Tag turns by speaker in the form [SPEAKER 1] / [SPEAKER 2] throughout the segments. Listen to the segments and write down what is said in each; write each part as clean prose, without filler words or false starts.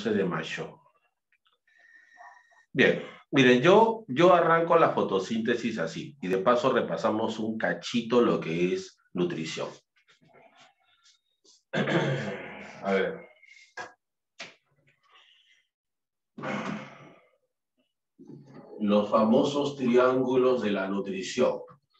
[SPEAKER 1] 14 de mayo. Bien, miren, yo arranco la fotosíntesis así, y de paso repasamos un cachito lo que es nutrición. A ver. Los famosos triángulos de la nutrición.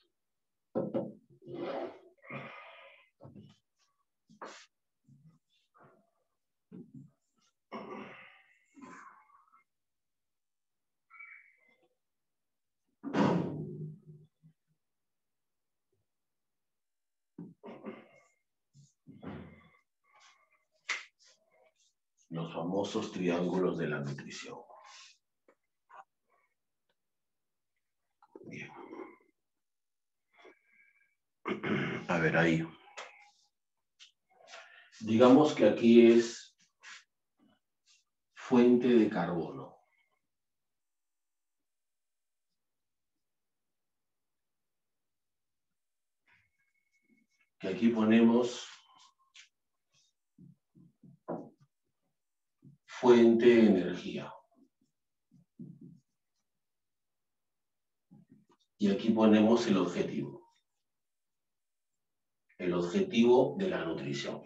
[SPEAKER 1] Los famosos triángulos de la nutrición. Bien. A ver, ahí. Digamos que aquí es fuente de carbono. Que aquí ponemos fuente de energía. Y aquí ponemos el objetivo. El objetivo de la nutrición.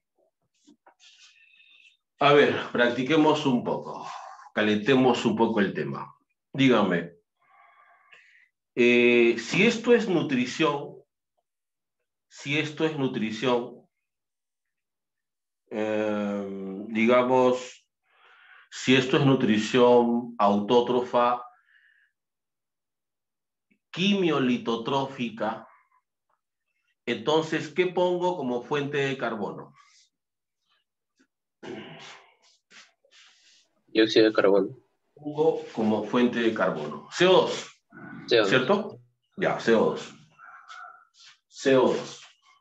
[SPEAKER 1] A ver, practiquemos un poco. Calentemos un poco el tema. Dígame, si esto es nutrición, digamos, si esto es nutrición autótrofa, quimiolitotrófica, entonces, ¿qué pongo como fuente de carbono?
[SPEAKER 2] Dióxido de carbono.
[SPEAKER 1] Pongo como fuente de carbono. CO2,
[SPEAKER 2] CO2.
[SPEAKER 1] ¿cierto? Ya, CO2. CO2.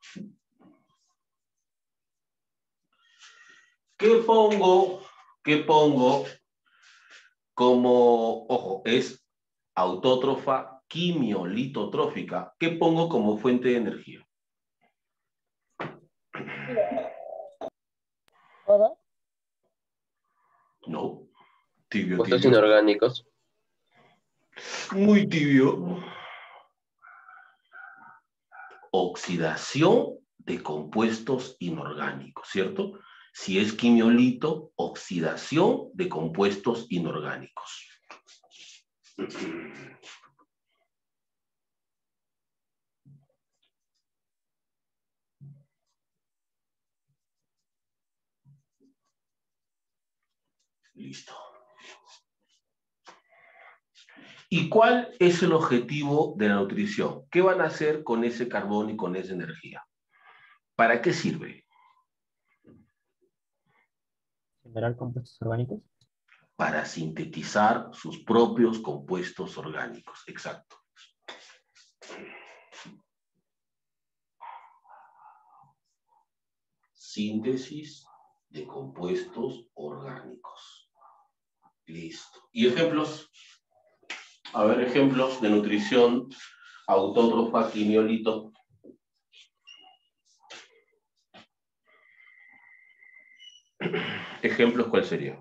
[SPEAKER 1] ¿Qué pongo como, ojo, es autótrofa quimiolitotrófica? ¿Qué pongo como fuente de energía?
[SPEAKER 3] ¿Todo?
[SPEAKER 1] No. Tibio,
[SPEAKER 2] Compuestos
[SPEAKER 1] tibio.
[SPEAKER 2] inorgánicos.
[SPEAKER 1] Muy tibio. Oxidación de compuestos inorgánicos, ¿cierto? Si es quimiolito, oxidación de compuestos inorgánicos. Listo. ¿Y cuál es el objetivo de la nutrición? ¿Qué van a hacer con ese carbón y con esa energía? ¿Para qué sirve?
[SPEAKER 3] Generar compuestos orgánicos.
[SPEAKER 1] Para sintetizar sus propios compuestos orgánicos. Exacto. Síntesis de compuestos orgánicos. Listo. ¿Y ejemplos? A ver, ejemplos de nutrición autótrofa quimiolito. Ejemplos, ¿cuál sería?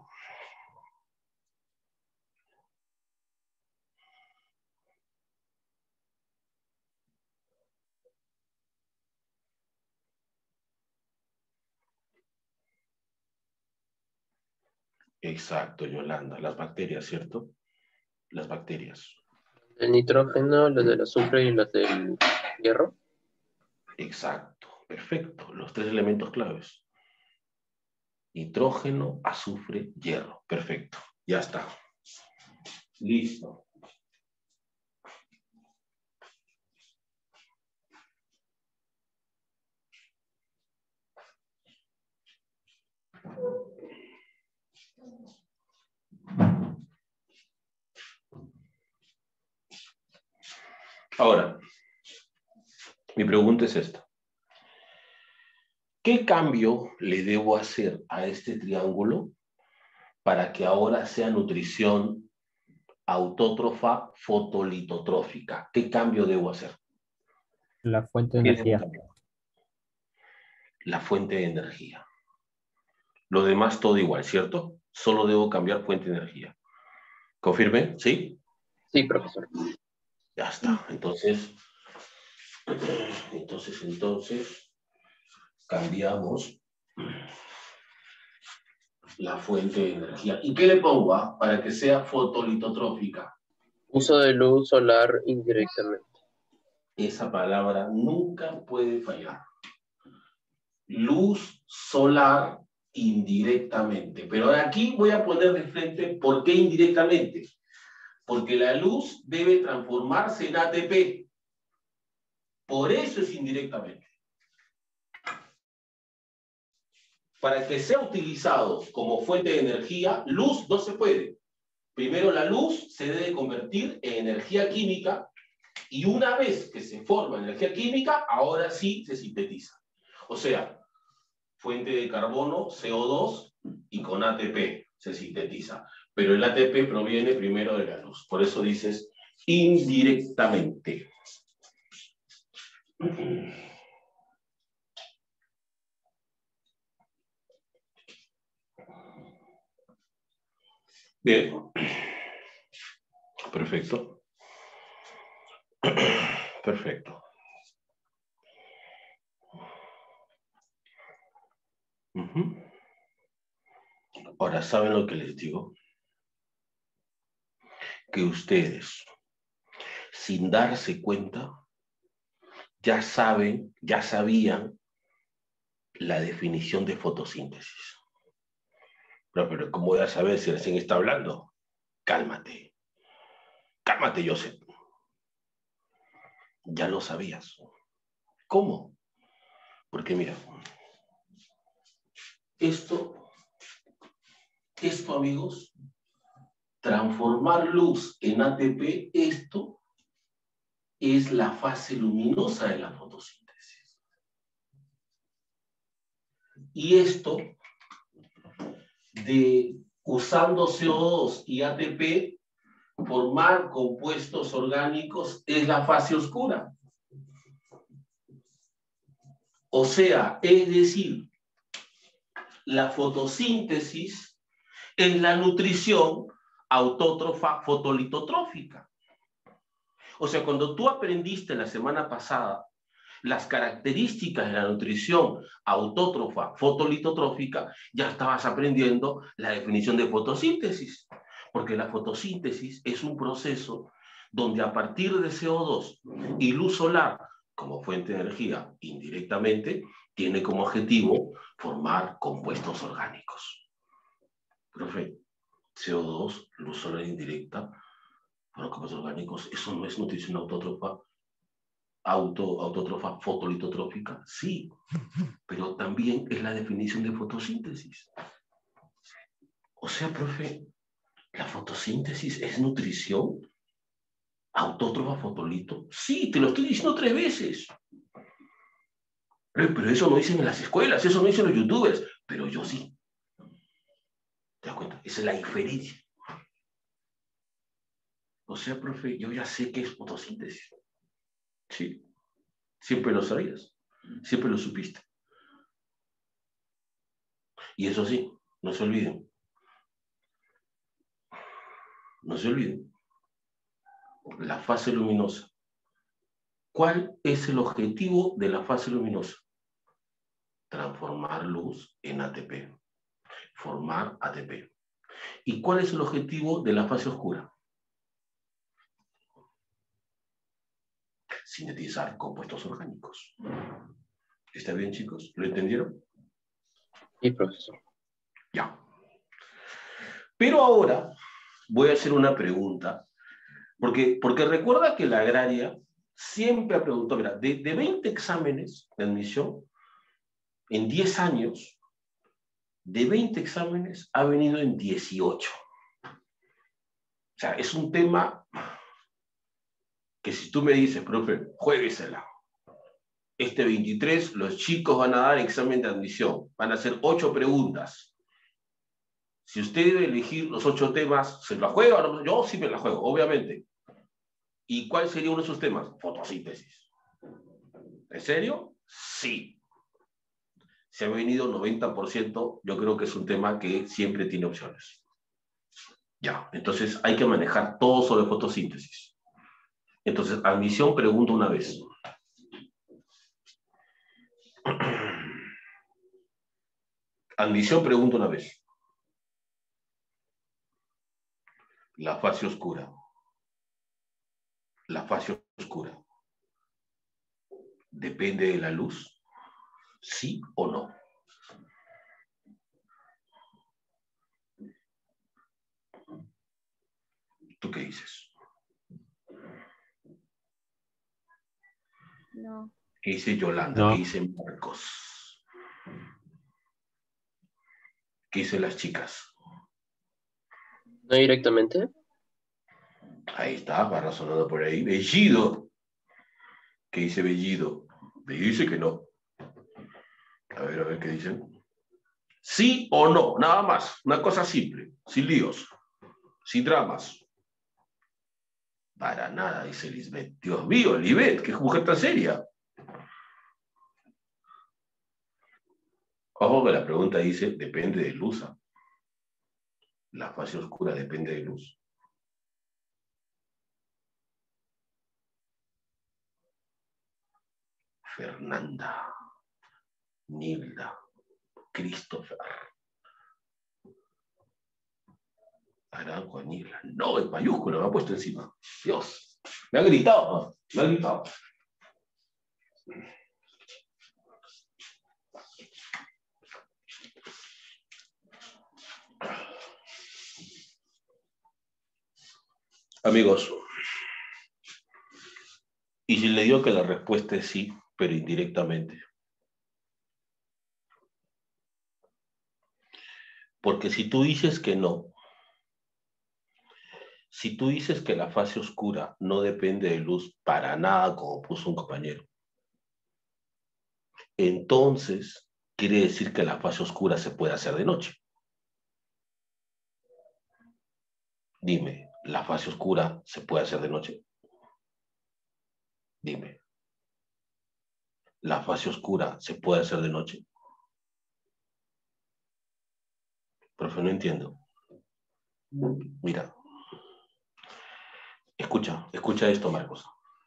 [SPEAKER 1] Exacto, Yolanda. Las bacterias, ¿cierto? Las bacterias.
[SPEAKER 2] El nitrógeno, los del azufre y los del hierro.
[SPEAKER 1] Exacto, perfecto. Los tres elementos claves. Nitrógeno, azufre, hierro. Perfecto, ya está. Listo. Ahora, mi pregunta es esta. ¿Qué cambio le debo hacer a este triángulo para que ahora sea nutrición autótrofa fotolitotrófica? ¿Qué cambio debo hacer?
[SPEAKER 3] La fuente de
[SPEAKER 1] ¿Qué debo
[SPEAKER 3] energía.
[SPEAKER 1] cambiar? La fuente de energía. Lo demás todo igual, ¿cierto? Solo debo cambiar fuente de energía. ¿Confirme? ¿Sí?
[SPEAKER 2] Sí, profesor.
[SPEAKER 1] Ya está. Entonces, cambiamos la fuente de energía. ¿Y qué le pongo para que sea fotolitotrófica?
[SPEAKER 2] Uso de luz solar indirectamente.
[SPEAKER 1] Esa palabra nunca puede fallar. Luz solar indirectamente. Pero aquí voy a poner de frente ¿por qué indirectamente? Porque la luz debe transformarse en ATP. Por eso es indirectamente. Para que sea utilizado como fuente de energía, luz no se puede. Primero la luz se debe convertir en energía química y una vez que se forma energía química, ahora sí se sintetiza. O sea, fuente de carbono, CO2 y con ATP se sintetiza. Pero el ATP proviene primero de la luz. Por eso dices indirectamente. Bien. Perfecto. Perfecto. Ahora, ¿saben lo que les digo? Que ustedes, sin darse cuenta, ya saben, ya sabían la definición de fotosíntesis. Pero ¿cómo voy a saber si recién está hablando? Cálmate. Cálmate, Joseph. Ya lo sabías. ¿Cómo? Porque mira, esto, amigos, transformar luz en ATP, esto es la fase luminosa de la fotosíntesis. Y esto, de usando CO2 y ATP, formar compuestos orgánicos, es la fase oscura. O sea, es decir, la fotosíntesis es la nutrición autótrofa fotolitotrófica. O sea, cuando tú aprendiste la semana pasada las características de la nutrición autótrofa fotolitotrófica, ya estabas aprendiendo la definición de fotosíntesis. Porque la fotosíntesis es un proceso donde a partir de CO2 y luz solar como fuente de energía indirectamente, tiene como objetivo formar compuestos orgánicos. Profe, CO2, luz solar indirecta, formar compuestos orgánicos, ¿eso no es nutrición autótrofa? Autótrofa fotolitotrófica, sí, pero también es la definición de fotosíntesis. O sea, profe, ¿la fotosíntesis es nutrición autótrofa fotolito? Sí, te lo estoy diciendo 3 veces. Pero eso no dicen en las escuelas, eso no dicen los youtubers, pero yo sí. ¿Te das cuenta? Esa es la diferencia. O sea, profe, yo ya sé qué es fotosíntesis. Sí, siempre lo sabías, siempre lo supiste. Y eso sí, no se olviden. No se olviden. La fase luminosa. ¿Cuál es el objetivo de la fase luminosa? Transformar luz en ATP. Formar ATP. ¿Y cuál es el objetivo de la fase oscura? Sintetizar compuestos orgánicos. ¿Está bien, chicos? ¿Lo entendieron?
[SPEAKER 2] Sí, profesor.
[SPEAKER 1] Ya. Pero ahora voy a hacer una pregunta, porque recuerda que la agraria siempre ha preguntado, mira, de 20 exámenes de admisión, en 10 años, de 20 exámenes ha venido en 18. O sea, es un tema que si tú me dices, profe, juéguesela. Este 23 los chicos van a dar examen de admisión, van a hacer 8 preguntas. Si usted debe elegir los 8 temas, ¿se la juega? Yo sí me la juego, obviamente. ¿Y cuál sería uno de sus temas? Fotosíntesis. ¿En serio? Sí. Se ha venido 90%, yo creo que es un tema que siempre tiene opciones. Ya, entonces hay que manejar todo sobre fotosíntesis. Entonces, admisión, pregunto una vez. Admisión, pregunto una vez. La fase oscura. La fase oscura. ¿Depende de la luz? ¿Sí o no? ¿Tú qué dices?
[SPEAKER 4] No.
[SPEAKER 1] ¿Qué dice Yolanda?
[SPEAKER 3] No.
[SPEAKER 1] ¿Qué dice Marcos? ¿Qué dicen las chicas?
[SPEAKER 2] No directamente.
[SPEAKER 1] Ahí está, va razonando por ahí. Bellido. ¿Qué dice Bellido? Bellido dice que no. A ver qué dicen. ¿Sí o no? Nada más. Una cosa simple. Sin líos. Sin dramas. Para nada, dice Lisbeth. Dios mío, Lisbeth, qué mujer tan seria. Ojo que la pregunta dice, depende de luz. La fase oscura depende de luz. Fernanda, Nilda, Christopher, Aranjo, Nilda. No, en mayúscula me ha puesto encima. Dios, me ha gritado, me ha gritado. Amigos, y si le digo que la respuesta es sí, pero indirectamente. Porque si tú dices que no, si tú dices que la fase oscura no depende de luz para nada, como puso un compañero, entonces quiere decir que la fase oscura se puede hacer de noche. Dime, ¿la fase oscura se puede hacer de noche? Dime, ¿la fase oscura se puede hacer de noche? Profe, no entiendo. Mira, escucha esto, Marcos.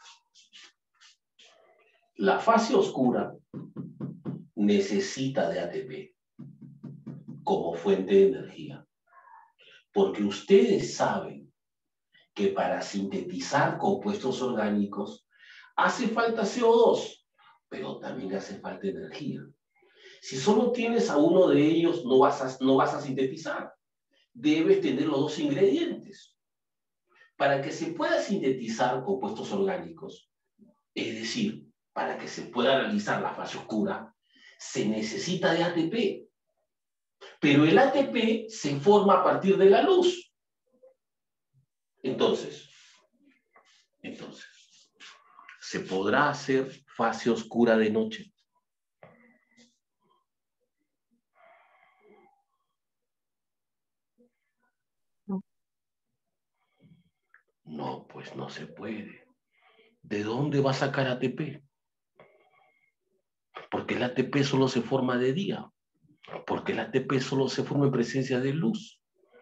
[SPEAKER 1] La fase oscura necesita de ATP como fuente de energía, porque ustedes saben que para sintetizar compuestos orgánicos hace falta CO2, pero también hace falta energía. Si solo tienes a uno de ellos, no vas a sintetizar. Debes tener los dos ingredientes. Para que se pueda sintetizar compuestos orgánicos, es decir, para que se pueda realizar la fase oscura, se necesita de ATP. Pero el ATP se forma a partir de la luz. Entonces, ¿se podrá hacer fase oscura de noche? No, pues no se puede. ¿De dónde va a sacar ATP? Porque el ATP solo se forma de día. Porque el ATP solo se forma en presencia de luz.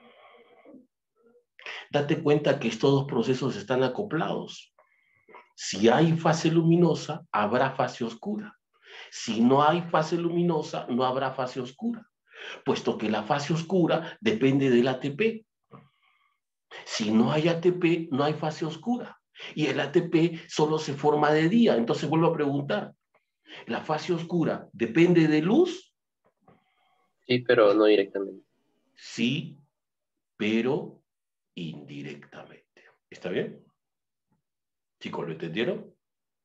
[SPEAKER 1] Date cuenta que estos dos procesos están acoplados. Si hay fase luminosa, habrá fase oscura. Si no hay fase luminosa, no habrá fase oscura, puesto que la fase oscura depende del ATP. Si no hay ATP, no hay fase oscura. Y el ATP solo se forma de día. Entonces vuelvo a preguntar, ¿la fase oscura depende de luz?
[SPEAKER 2] Sí, pero no directamente.
[SPEAKER 1] Sí, pero indirectamente. ¿Está bien? Chicos, ¿lo entendieron?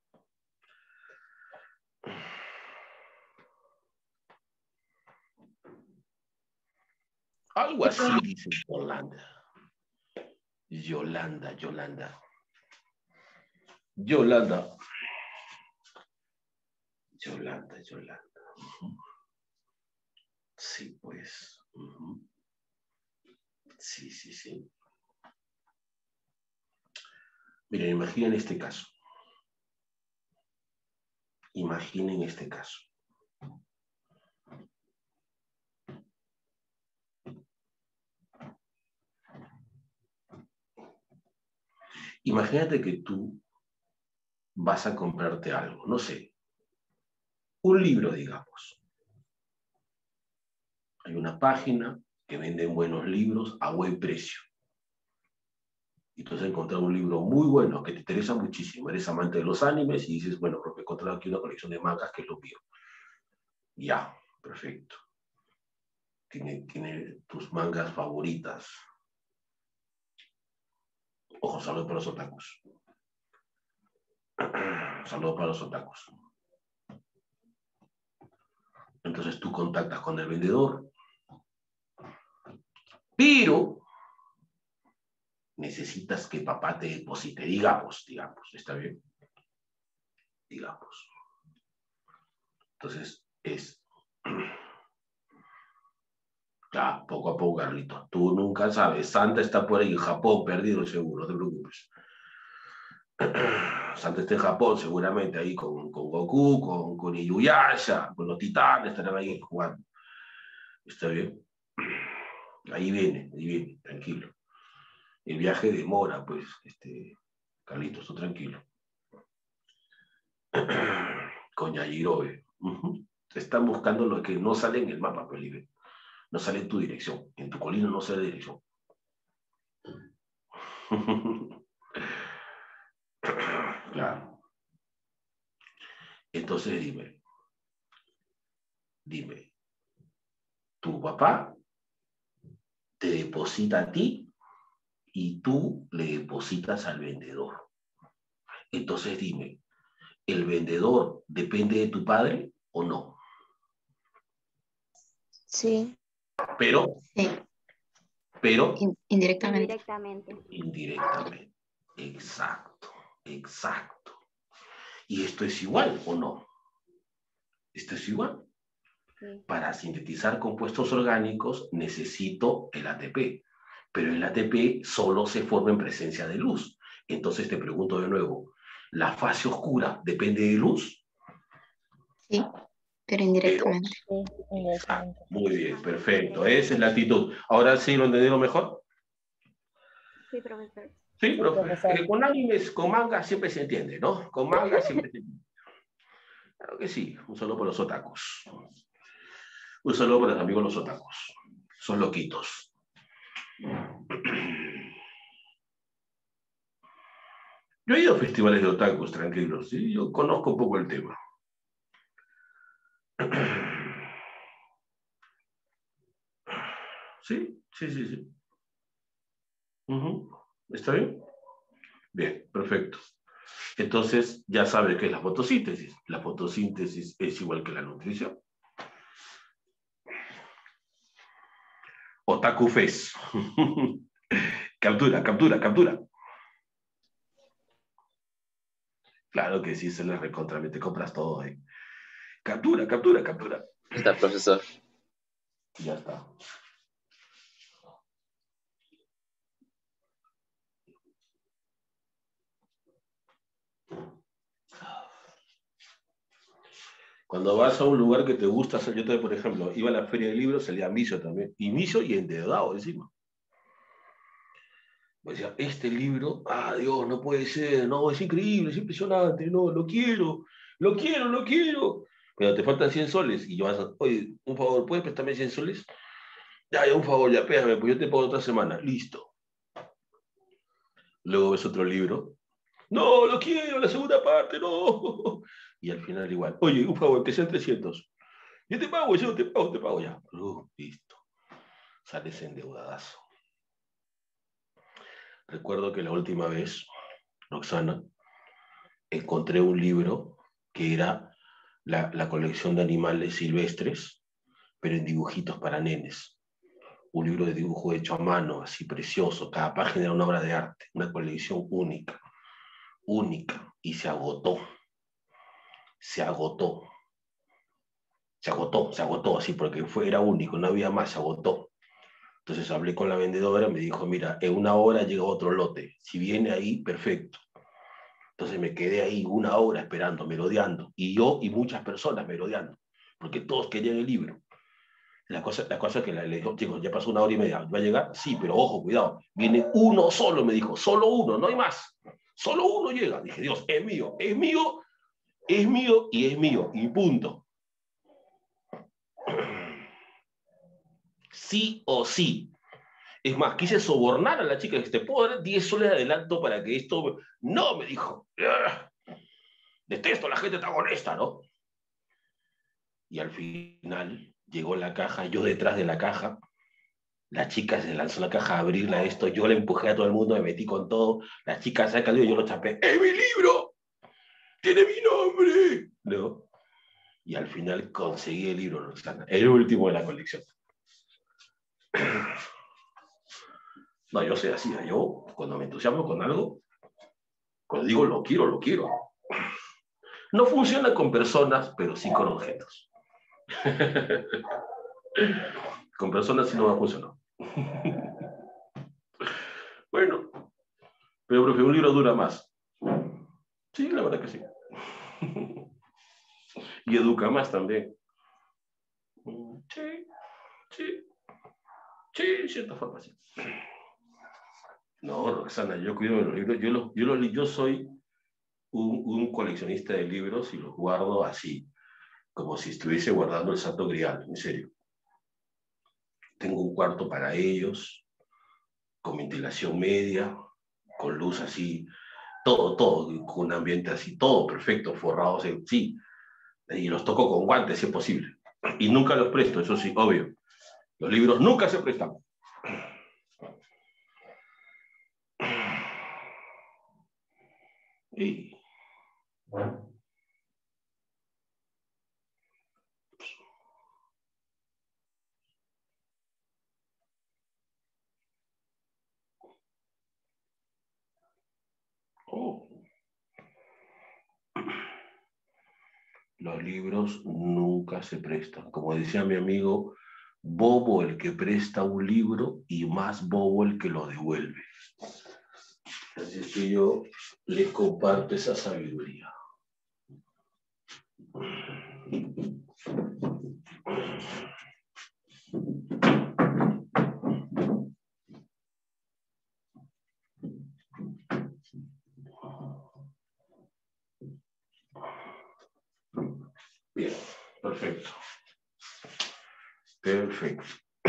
[SPEAKER 1] Algo así dice Yolanda. Yolanda. Sí, pues. Sí. Miren, imaginen este caso. Imaginen este caso. Imagínate que tú vas a comprarte algo, no sé, un libro, digamos. Hay una página que vende buenos libros a buen precio. Y tú has encontrado un libro muy bueno que te interesa muchísimo. Eres amante de los animes y dices, bueno, he encontrado aquí una colección de mangas que es lo mío. Ya, perfecto. Tiene tus mangas favoritas. Ojo, saludos para los otakus. Saludos para los otakus. Entonces tú contactas con el vendedor, pero necesitas que papá te deposite, digamos, ¿está bien? Digamos. Entonces ya, poco a poco, Carlito. Tú nunca sabes. Santa está por ahí en Japón, perdido seguro, no te preocupes. Santa está en Japón, seguramente, ahí con Goku, con Inuyasha, con los titanes, estarán ahí jugando. ¿Está bien? Ahí viene, tranquilo. El viaje demora, pues, Carlitos, tú tranquilo. Con Yajirobe. Están buscando lo que no sale en el mapa, Felipe. No sale en tu dirección. En tu colina no sale dirección. Claro. Entonces dime, tu papá te deposita a ti y tú le depositas al vendedor. Entonces dime, ¿el vendedor depende de tu padre o no?
[SPEAKER 4] Sí.
[SPEAKER 1] Pero
[SPEAKER 4] Indirectamente.
[SPEAKER 1] Indirectamente. Exacto. ¿Y esto es igual o no? Esto es igual.
[SPEAKER 4] Sí.
[SPEAKER 1] Para sintetizar compuestos orgánicos necesito el ATP, pero el ATP solo se forma en presencia de luz. Entonces te pregunto de nuevo, ¿la fase oscura depende de luz?
[SPEAKER 4] Sí, pero indirectamente.
[SPEAKER 1] Exacto. Muy bien, perfecto. Esa es la actitud. ¿Ahora sí lo entendieron mejor?
[SPEAKER 4] Sí, profesor.
[SPEAKER 1] Sí, profesor. Con animes, con manga siempre se entiende, ¿no? Con manga siempre se entiende. Claro que sí. Un saludo para los otakus. Un saludo para los amigos los otakus. Son loquitos. Yo he ido a festivales de otakus, tranquilos, ¿sí? Yo conozco un poco el tema. Sí. ¿Está bien? Bien, perfecto. Entonces, ya sabe qué es la fotosíntesis. La fotosíntesis es igual que la nutrición. Otaku Fest. Captura. Claro que sí, se le recontra, te compras todo, ¿eh? Captura.
[SPEAKER 2] Está, profesor.
[SPEAKER 1] Ya está. Cuando vas a un lugar que te gusta, yo también, por ejemplo, iba a la feria de libros, salía Miso también, y Miso y endeudado encima. Me decía, este libro, Dios, no puede ser, no, es increíble, es impresionante, no, lo quiero. Pero te faltan 100 soles, y yo vas a, oye, un favor, ¿puedes prestarme 100 soles? Ya, un favor, ya, pégame, pues yo te pago otra semana, listo. Luego ves otro libro, no, lo quiero, la segunda parte, no. Y al final igual, oye, un favor, que sean 300. Yo te pago ya. Listo. Sales endeudadazo. Recuerdo que la última vez, Roxana, encontré un libro que era la colección de animales silvestres, pero en dibujitos para nenes. Un libro de dibujo hecho a mano, así precioso. Cada página era una obra de arte, una colección única. Y se agotó, así, porque era único, no había más, se agotó. Entonces hablé con la vendedora, me dijo, mira, en una hora llega otro lote, si viene ahí, perfecto. Entonces me quedé ahí una hora esperando, merodeando, y yo y muchas personas merodeando, porque todos querían el libro. La cosa es que le dijo, chicos, ya pasó una hora y media, ¿va a llegar? Sí, pero ojo, cuidado, viene uno solo, me dijo, solo uno, no hay más. Solo uno llega. Dije, Dios, es mío, es mío, es mío y es mío. Y punto. Sí o sí. Es más, quise sobornar a la chica. Dije, ¿te puedo dar 10 soles de adelanto para que esto... No, me dijo. Detesto a la gente tan honesta, ¿no? Y al final llegó la caja, yo detrás de la caja. La chica se lanzó la caja a abrirla esto, yo le empujé a todo el mundo, me metí con todo. La chica saca el libro, yo lo chapé. ¡Es mi libro! ¡Tiene mi nombre! ¿No? Y al final conseguí el libro, Roxana. El último de la colección. No, yo soy así. Yo, cuando me entusiasmo con algo, cuando digo lo quiero, lo quiero. No funciona con personas, pero sí con objetos. Con personas sí no va a funcionar. Bueno, pero profe, un libro dura más. Sí, la verdad que sí. Y educa más también. Sí, sí, sí, en cierta forma sí. No, Roxana, yo cuido de los libros. Yo soy un coleccionista de libros y los guardo así, como si estuviese guardando el Santo Grial, en serio. Tengo un cuarto para ellos, con ventilación media, con luz así, todo, con un ambiente así, todo perfecto, forrados, sí. Y los toco con guantes, si es posible. Y nunca los presto, eso sí, obvio. Los libros nunca se prestan. Y... Oh. Los libros nunca se prestan. Como decía mi amigo, bobo el que presta un libro y más bobo el que lo devuelve. Así es que yo les comparto esa sabiduría. Bien, perfecto. Perfecto.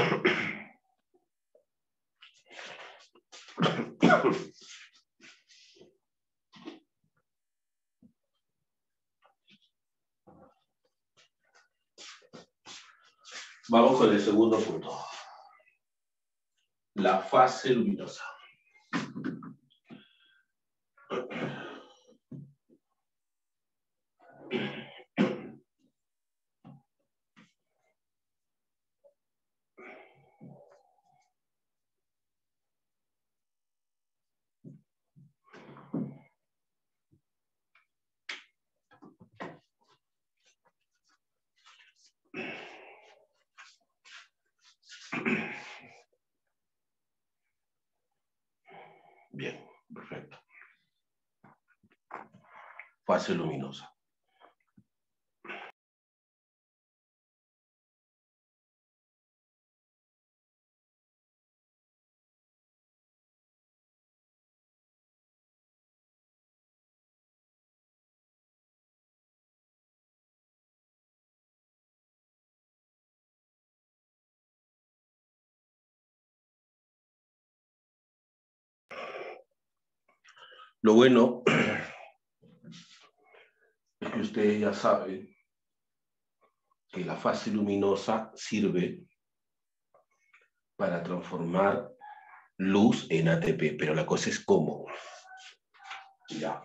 [SPEAKER 1] Vamos con el segundo punto. La fase luminosa. Bien, perfecto. Fase luminosa. Lo bueno es que ustedes ya saben que la fase luminosa sirve para transformar luz en ATP, pero la cosa es cómo. Ya.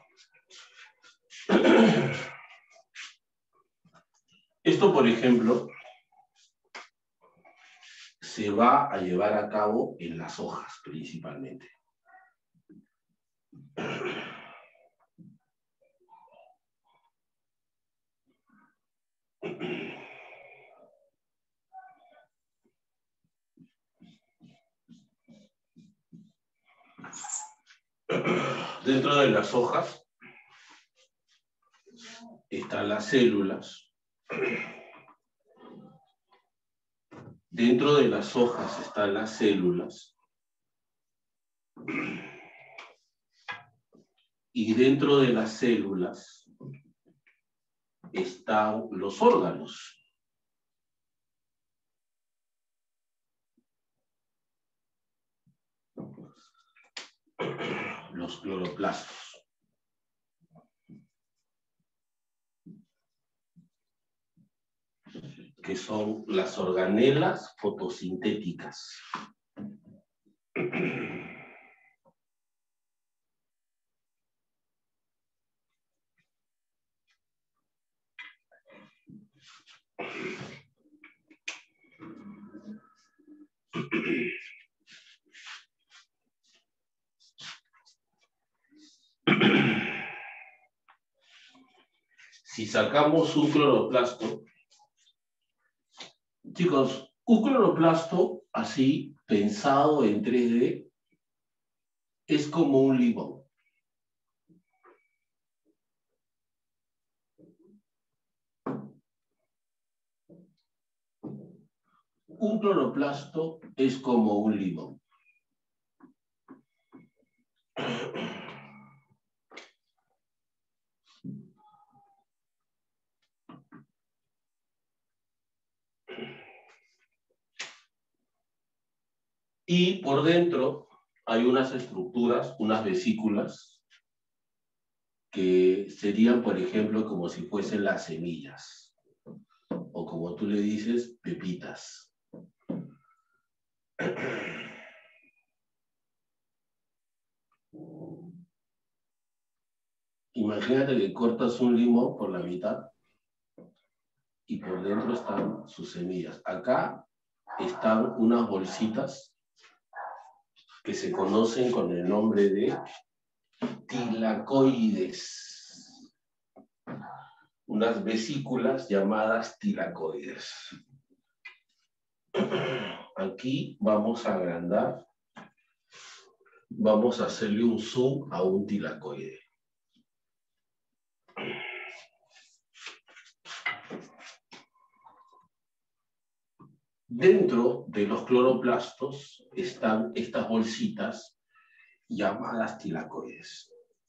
[SPEAKER 1] Esto, por ejemplo, se va a llevar a cabo en las hojas principalmente. Dentro de las hojas están las células. Dentro de las hojas están las células. Y dentro de las células están los órganos. Los cloroplastos. Que son las organelas fotosintéticas. Si sacamos un cloroplasto, chicos, un cloroplasto así, pensado en 3D, es como un limón. Un cloroplasto es como un limón. Y por dentro hay unas estructuras, unas vesículas, que serían, por ejemplo, como si fuesen las semillas, o como tú le dices, pepitas. Imagínate que cortas un limón por la mitad y por dentro están sus semillas. Acá están unas bolsitas que se conocen con el nombre de tilacoides. Unas vesículas llamadas tilacoides. Aquí vamos a agrandar, vamos a hacerle un zoom a un tilacoide. Dentro de los cloroplastos están estas bolsitas llamadas tilacoides.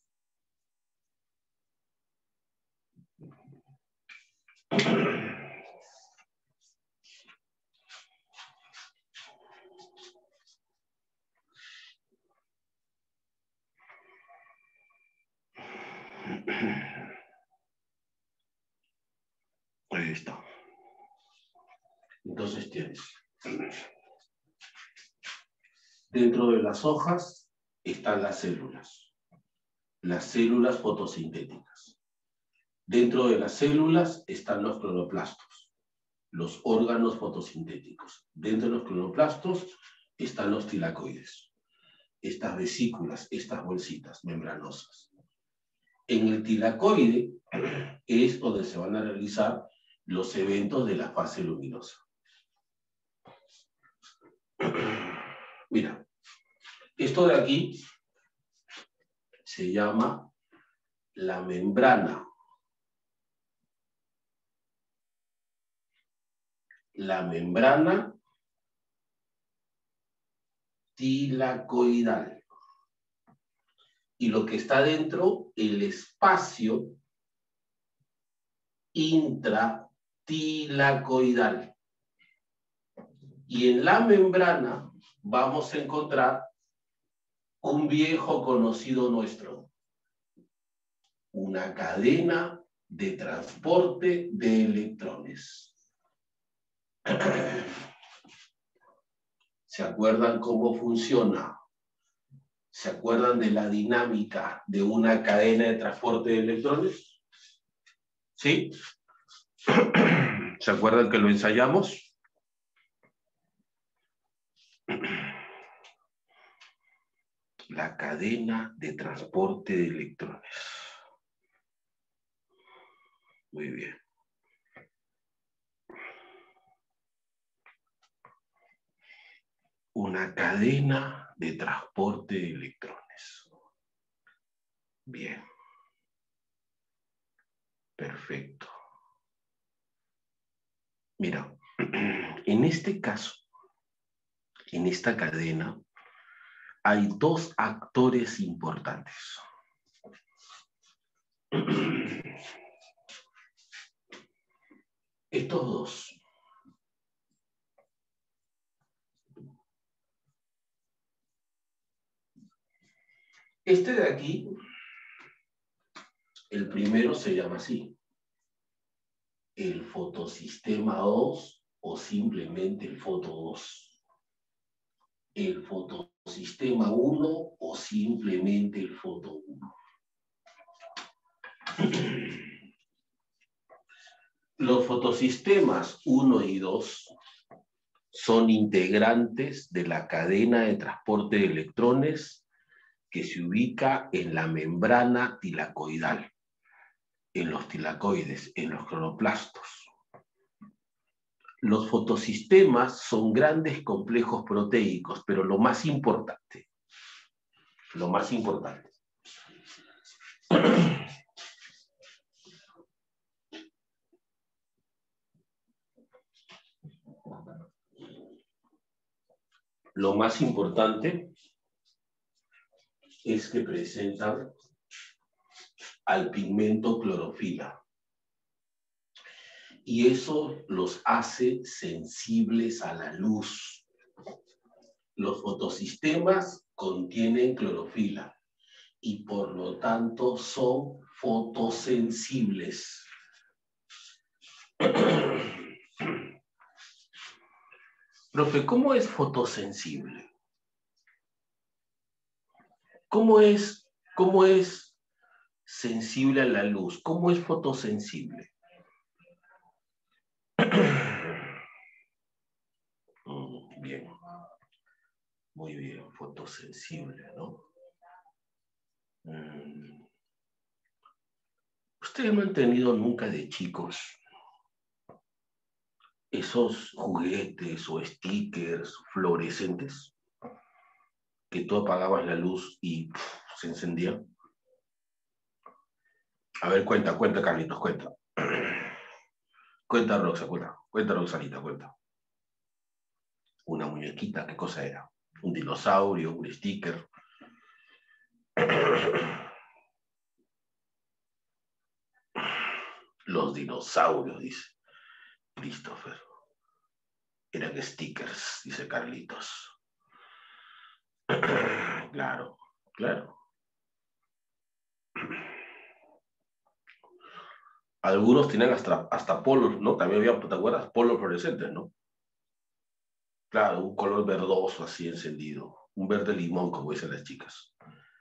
[SPEAKER 1] Ahí está. Entonces tienes, dentro de las hojas están las células fotosintéticas. Dentro de las células están los cloroplastos, los órganos fotosintéticos. Dentro de los cloroplastos están los tilacoides, estas vesículas, estas bolsitas membranosas. En el tilacoide es donde se van a realizar los eventos de la fase luminosa. Mira, esto de aquí se llama la membrana. La membrana tilacoidal. Y lo que está dentro, el espacio intratilacoidal. Y en la membrana vamos a encontrar un viejo conocido nuestro, una cadena de transporte de electrones. ¿Se acuerdan cómo funciona? ¿Se acuerdan de la dinámica de una cadena de transporte de electrones? ¿Sí? ¿Se acuerdan que lo ensayamos? La cadena de transporte de electrones. Muy bien. Una cadena de transporte de electrones. Bien. Perfecto. Mira, en este caso, en esta cadena, hay dos actores importantes. Estos dos. Este de aquí, el primero se llama así. El fotosistema 2 o simplemente el foto 2. El fotosistema 1 o simplemente el foto 1. Los fotosistemas 1 y 2 son integrantes de la cadena de transporte de electrones que se ubica en la membrana tilacoidal, en los tilacoides, en los cloroplastos. Los fotosistemas son grandes complejos proteicos, pero lo más importante, lo más importante es que presentan al pigmento clorofila. Y eso los hace sensibles a la luz. Los fotosistemas contienen clorofila y por lo tanto son fotosensibles. Profe, ¿cómo es fotosensible? ¿Cómo es sensible a la luz? ¿Cómo es fotosensible? Bien, muy bien, fotosensible, ¿no? ¿Ustedes no han tenido nunca de chicos esos juguetes o stickers fluorescentes que tú apagabas la luz y se encendía? A ver, cuenta, Carlitos, cuenta. Cuenta, Roxa, cuenta, Roxanita, cuenta. Una muñequita, ¿qué cosa era? Un dinosaurio, un sticker. Los dinosaurios, dice Christopher. Eran stickers, dice Carlitos. Claro, claro. Algunos tenían hasta polos, ¿no? También había, ¿te acuerdas? Polos fluorescentes, ¿no? Claro, un color verdoso así encendido. Un verde limón, como dicen las chicas.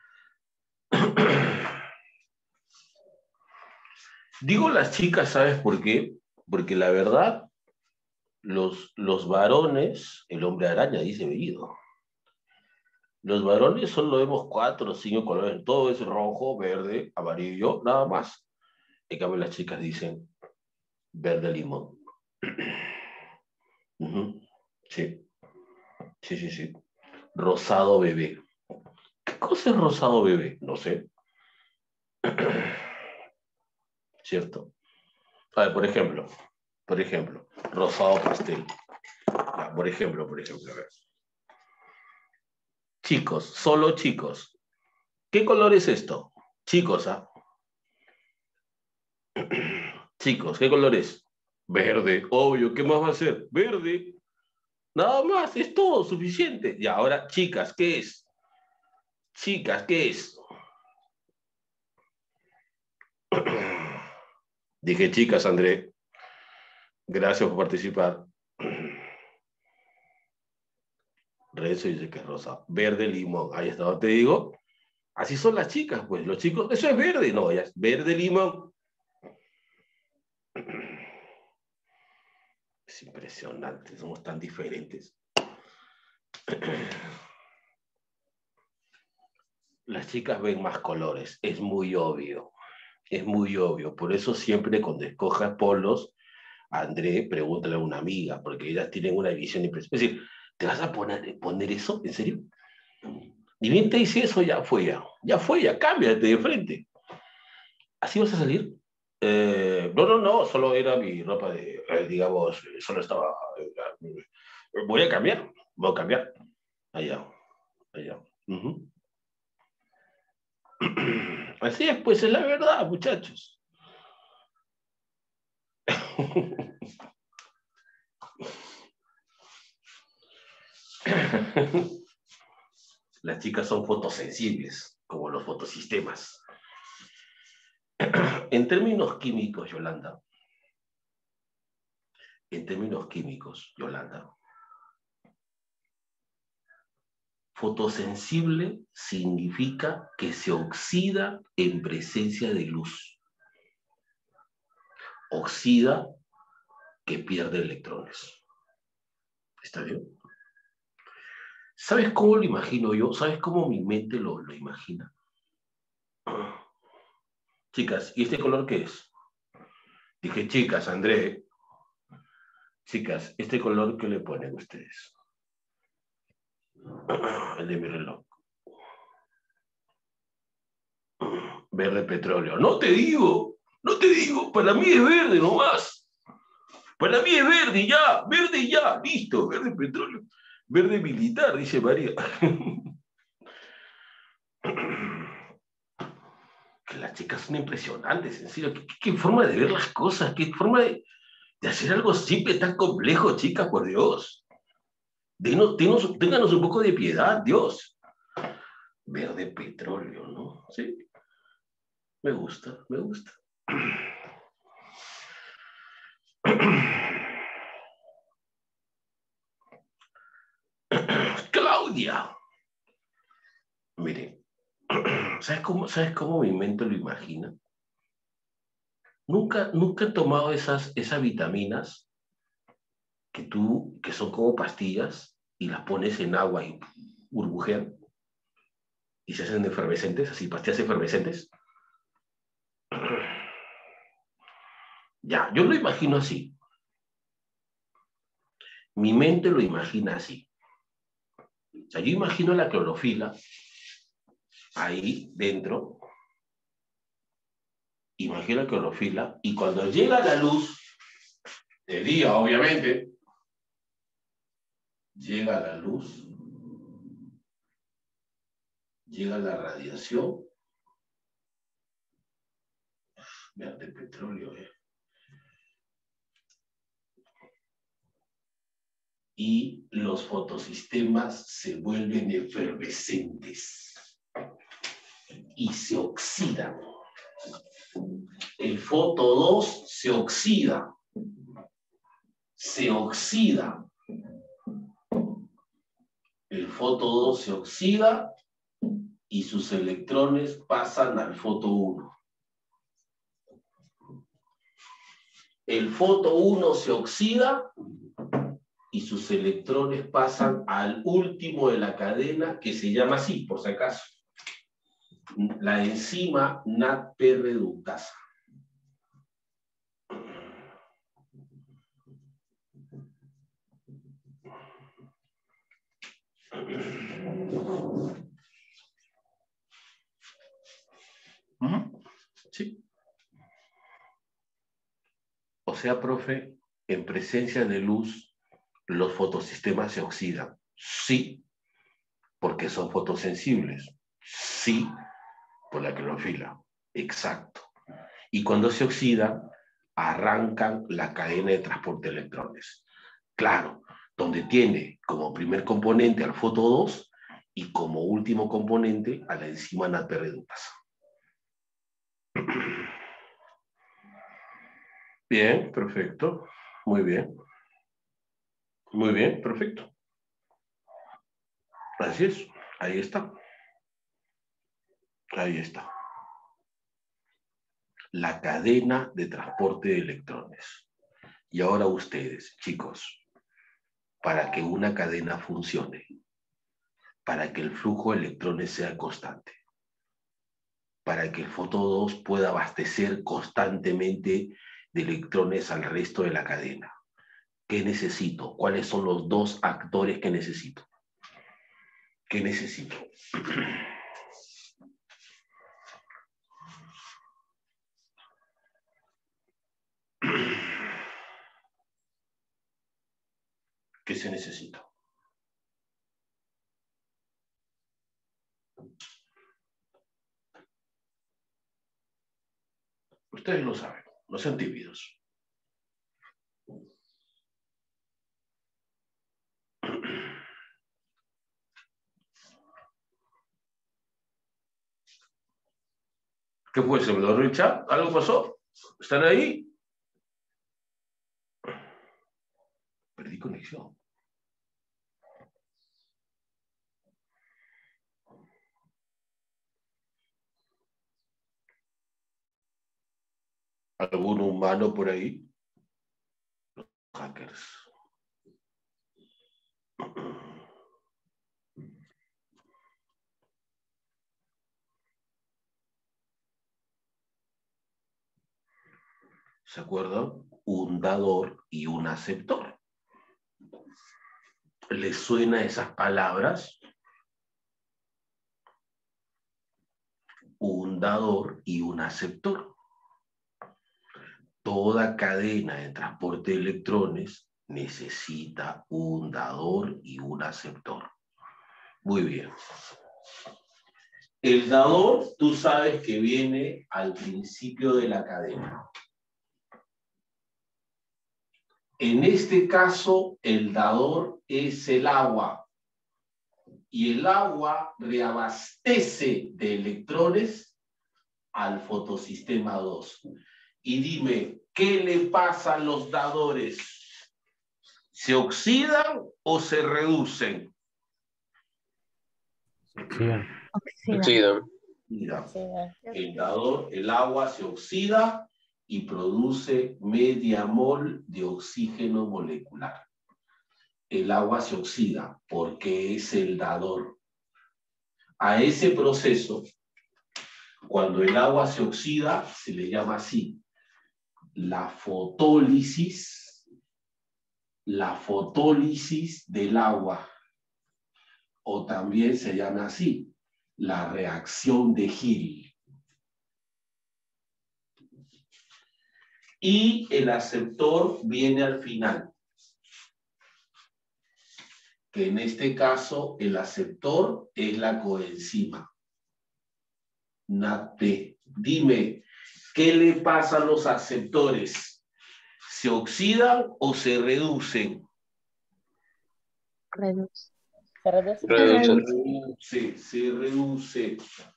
[SPEAKER 1] Digo las chicas, ¿sabes por qué? Porque la verdad, los varones, el hombre araña dice Bellido. Los varones solo vemos 4 o 5 colores, todo es rojo, verde, amarillo, nada más. En cambio las chicas dicen verde limón. Sí. Sí. Rosado bebé. ¿Qué cosa es rosado bebé? No sé. ¿Cierto? A ver, por ejemplo, rosado pastel. Ya, por ejemplo, a ver. Chicos, solo chicos. ¿Qué color es esto? Chicos, ¿ah? Chicos, ¿qué color es? Verde, obvio. ¿Qué más va a ser? Verde. Nada más, es todo suficiente. Y ahora, chicas, ¿qué es? Chicas, ¿qué es? Dije chicas, André. Gracias por participar. Renzo dice que es rosa. Verde limón. Ahí está, te digo. Así son las chicas, pues. Los chicos, eso es verde. No, ya es verde limón. Es impresionante, somos tan diferentes. Las chicas ven más colores, es muy obvio. Es muy obvio. Por eso siempre cuando escojas polos, André, pregúntale a una amiga, porque ellas tienen una visión impresionante. Es decir, ¿te vas a poner eso? ¿En serio? Ni bien te dice eso, ya fue ya. Ya fue ya, cámbiate de frente. ¿Así vas a salir? No, solo era mi ropa de, digamos, solo estaba... voy a cambiar. Allá. Así es, pues es la verdad, muchachos. Las chicas son fotosensibles, como los fotosistemas. En términos químicos, Yolanda, fotosensible significa que se oxida en presencia de luz. Oxida que pierde electrones. ¿Está bien? ¿Sabes cómo lo imagino yo? ¿Sabes cómo mi mente lo imagina? Chicas, ¿y este color qué es? Dije, chicas, André. Chicas, ¿este color qué le ponen ustedes? El de mi reloj. Verde petróleo. No te digo, para mí es verde nomás. Para mí es verde ya, listo, verde petróleo. Verde militar, dice María. Que las chicas son impresionantes, en serio. ¿Qué forma de ver las cosas? ¿Qué forma de hacer algo simple tan complejo, chicas, por Dios? Ténganos un poco de piedad, Dios. Verde petróleo, ¿no? Sí. Me gusta. Claudia. Mire, ¿sabes cómo mi mente lo imagina? Nunca he tomado esas vitaminas que son como pastillas y las pones en agua y burbujean y se hacen efervescentes, así, pastillas efervescentes. Ya, yo lo imagino así. Mi mente lo imagina así. O sea, yo imagino la clorofila ahí dentro. Imagino la clorofila y cuando llega la luz, de día, obviamente, llega la luz, llega la radiación, verde petróleo, y los fotosistemas se vuelven efervescentes y se oxidan. El foto 2 se oxida. El foto 2 se oxida y sus electrones pasan al foto 1. El foto 1 se oxida y sus electrones pasan al último de la cadena, que se llama así, por si acaso, la enzima NADP reductasa. Sí. O sea, profe, en presencia de luz, los fotosistemas se oxidan. Sí, porque son fotosensibles. Sí, por la clorofila. Exacto. Y cuando se oxidan, arrancan la cadena de transporte de electrones. Claro, donde tiene como primer componente al foto 2 y como último componente a la enzima NADP reductasa. Bien, perfecto. Muy bien. Muy bien, perfecto. Así es. Ahí está. Ahí está. La cadena de transporte de electrones. Y ahora ustedes, chicos, para que una cadena funcione, para que el flujo de electrones sea constante, para que el foto 2 pueda abastecer constantemente de electrones al resto de la cadena. ¿Qué necesito? ¿Cuáles son los dos actores que necesito? ¿Qué necesito? ¿Qué se necesita? Ustedes lo saben, no sean tímidos. ¿Qué fue? ¿Se me lo el chat? ¿Algo pasó? ¿Están ahí? Perdí conexión. ¿Algún humano por ahí? Los hackers. ¿Se acuerdan? Un dador y un aceptor. ¿Les suena esas palabras? Un dador y un aceptor. Toda cadena de transporte de electrones necesita un dador y un aceptor. Muy bien. El dador, tú sabes que viene al principio de la cadena. En este caso, el dador es el agua. Y el agua reabastece de electrones al fotosistema 2. Y dime, ¿qué le pasa a los dadores? ¿Se oxidan o se reducen?
[SPEAKER 2] Oxidan.
[SPEAKER 1] Mira, el dador, el agua se oxida y produce media mol de oxígeno molecular. El agua se oxida porque es el dador. A ese proceso, cuando el agua se oxida, se le llama así, la fotólisis del agua. O también se llama así, la reacción de Gill. Y el aceptor viene al final. Que en este caso el aceptor es la coenzima. NADP. Dime, ¿qué le pasa a los aceptores? ¿Se oxidan o se reducen?
[SPEAKER 5] Reduce.
[SPEAKER 1] Se reduce.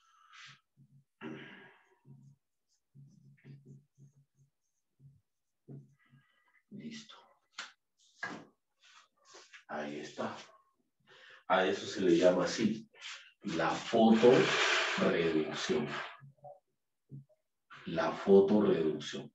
[SPEAKER 1] Listo. Ahí está. A eso se le llama así, la fotorreducción. La fotorreducción.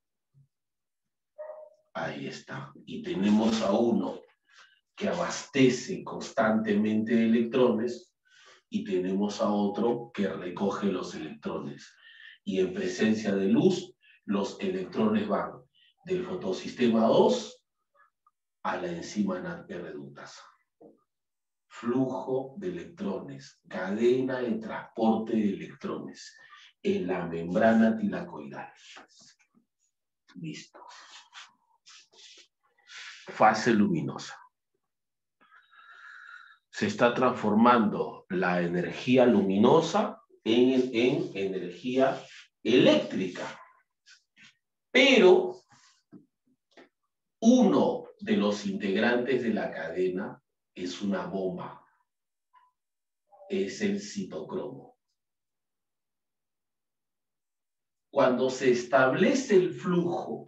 [SPEAKER 1] Ahí está. Y tenemos a uno que abastece constantemente de electrones y tenemos a otro que recoge los electrones. Y en presencia de luz, los electrones van del fotosistema 2 a la enzima NADP reductasa. Flujo de electrones, cadena de transporte de electrones en la membrana tilacoidal. Listo. Fase luminosa. Se está transformando la energía luminosa en energía eléctrica. Pero uno de los integrantes de la cadena es una bomba. Es el citocromo. Cuando se establece el flujo,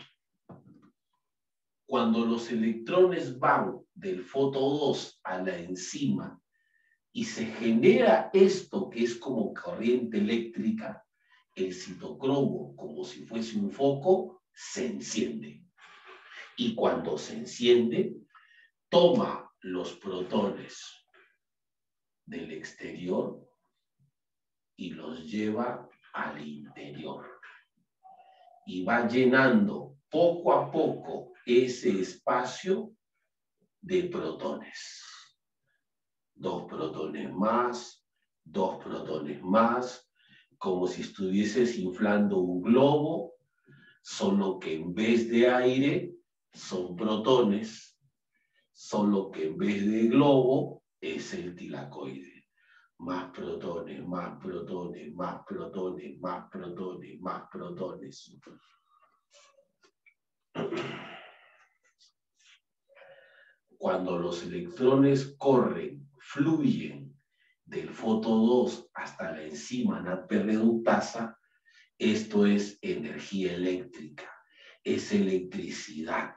[SPEAKER 1] cuando los electrones van del foto 2 a la enzima y se genera esto que es como corriente eléctrica, el citocromo, como si fuese un foco, se enciende. Y cuando se enciende, toma los protones del exterior y los lleva al interior. Y va llenando poco a poco ese espacio de protones. 2 protones más, 2 protones más, como si estuvieses inflando un globo, solo que en vez de aire son protones, solo que en vez de globo es el tilacoide. Más protones, más protones, más protones, más protones, más protones. Cuando los electrones corren, fluyen del foto 2 hasta la enzima NADP reductasa, esto es energía eléctrica, es electricidad.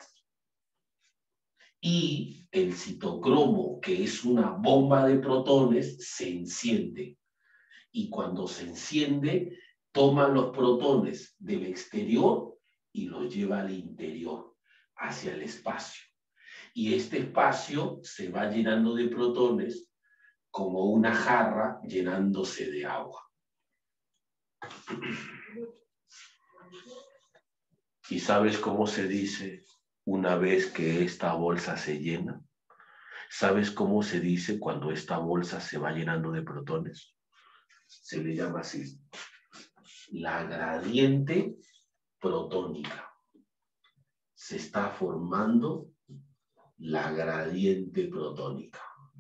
[SPEAKER 1] Y el citocromo, que es una bomba de protones, se enciende. Y cuando se enciende, toma los protones del exterior y los lleva al interior, hacia el espacio. Y este espacio se va llenando de protones como una jarra llenándose de agua. ¿Y sabes cómo se dice una vez que esta bolsa se llena? ¿Sabes cómo se dice cuando esta bolsa se va llenando de protones? Se le llama así, la gradiente protónica. Se está formando la gradiente protónica.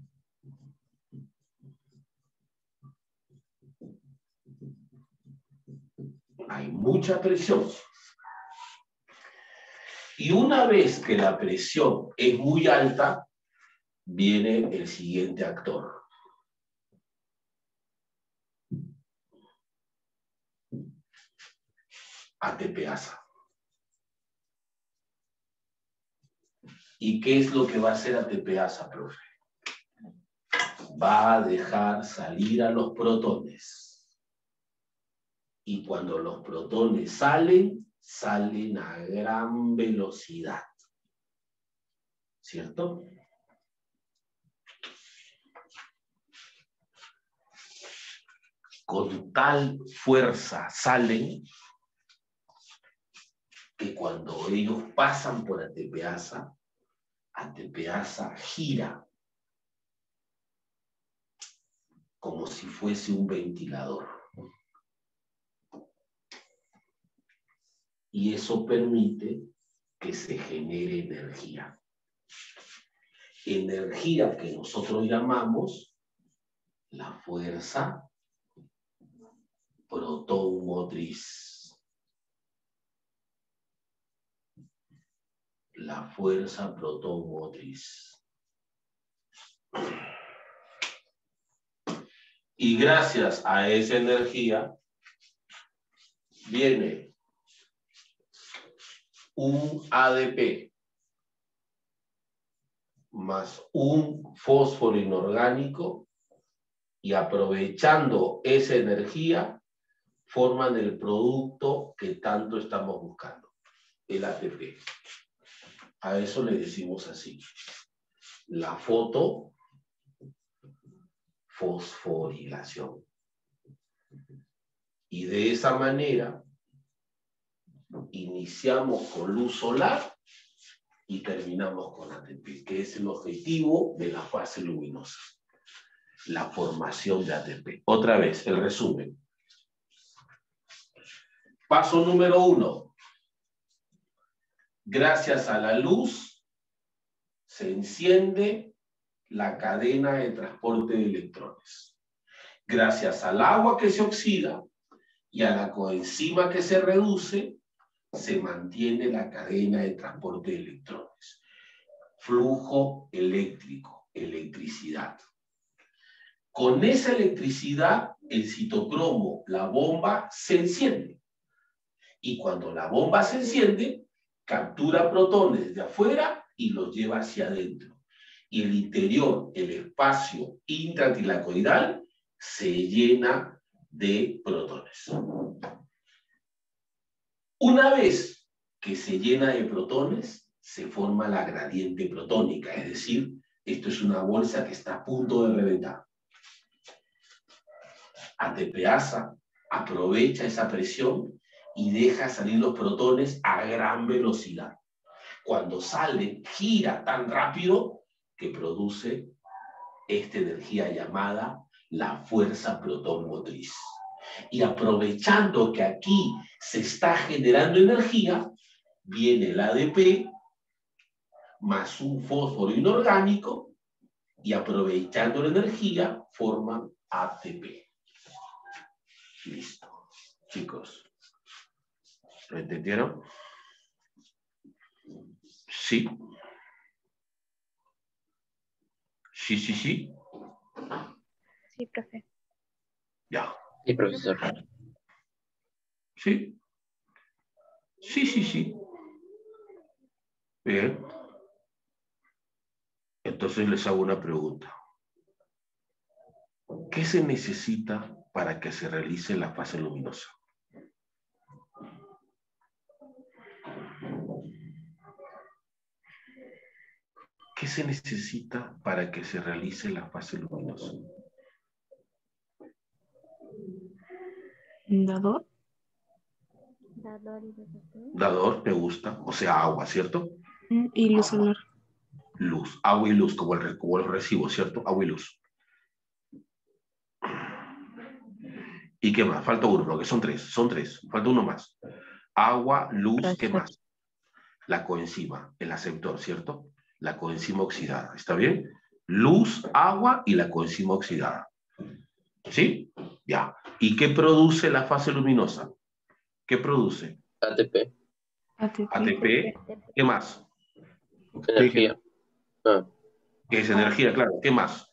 [SPEAKER 1] Hay mucha presión. Y una vez que la presión es muy alta, viene el siguiente actor. ATPasa. ¿Y qué es lo que va a hacer ATPasa, profe? Va a dejar salir a los protones. Y cuando los protones salen, salen a gran velocidad. ¿Cierto? Con tal fuerza salen que cuando ellos pasan por ATPasa, ATPasa gira como si fuese un ventilador. Y eso permite que se genere energía. Energía que nosotros llamamos la fuerza protonmotriz. La fuerza protonmotriz. Y gracias a esa energía viene un ADP más un fósforo inorgánico y aprovechando esa energía forman el producto que tanto estamos buscando, el ATP. A eso le decimos así, la fosforilación. Y de esa manera iniciamos con luz solar y terminamos con ATP, que es el objetivo de la fase luminosa, la formación de ATP. Otra vez, el resumen. Paso número 1. Gracias a la luz se enciende la cadena de transporte de electrones. Gracias al agua que se oxida y a la coenzima que se reduce, se mantiene la cadena de transporte de electrones. Flujo eléctrico, electricidad. Con esa electricidad, el citocromo, la bomba, se enciende. Y cuando la bomba se enciende, captura protones de afuera y los lleva hacia adentro. Y el interior, el espacio intratilacoidal, se llena de protones. Una vez que se llena de protones, se forma la gradiente protónica, es decir, esto es una bolsa que está a punto de reventar. ATPasa aprovecha esa presión y deja salir los protones a gran velocidad. Cuando sale, gira tan rápido que produce esta energía llamada la fuerza protonmotriz. Y aprovechando que aquí se está generando energía, viene el ADP más un fósforo inorgánico y aprovechando la energía forman ATP. Listo. Chicos, ¿lo entendieron? Sí. Sí, sí, sí.
[SPEAKER 4] Sí, profe.
[SPEAKER 1] Ya.
[SPEAKER 2] Sí, profesor.
[SPEAKER 1] Sí. Sí, sí, sí. Bien. Entonces les hago una pregunta. ¿Qué se necesita para que se realice la fase luminosa? ¿Qué se necesita para que se realice la fase luminosa?
[SPEAKER 5] ¿Dador?
[SPEAKER 4] Dador y receptor.
[SPEAKER 1] Dador, me gusta, o sea, agua, ¿cierto?
[SPEAKER 5] Y luz
[SPEAKER 1] Agua,
[SPEAKER 5] solar.
[SPEAKER 1] luz, agua y luz, como los recibos, ¿cierto? Agua y luz. ¿Y qué más? Falta uno, porque son tres, falta uno más. Agua, luz, ¿qué más? La coenzima, el aceptor, ¿cierto? La coenzima oxidada, ¿está bien? Luz, agua y la coenzima oxidada. ¿Sí? Ya. ¿Y qué produce la fase luminosa? ¿Qué produce?
[SPEAKER 2] ATP.
[SPEAKER 5] ATP.
[SPEAKER 1] ATP. ¿Qué más?
[SPEAKER 2] Energía. Ah,
[SPEAKER 1] ¿Qué es energía? Claro. ¿Qué más?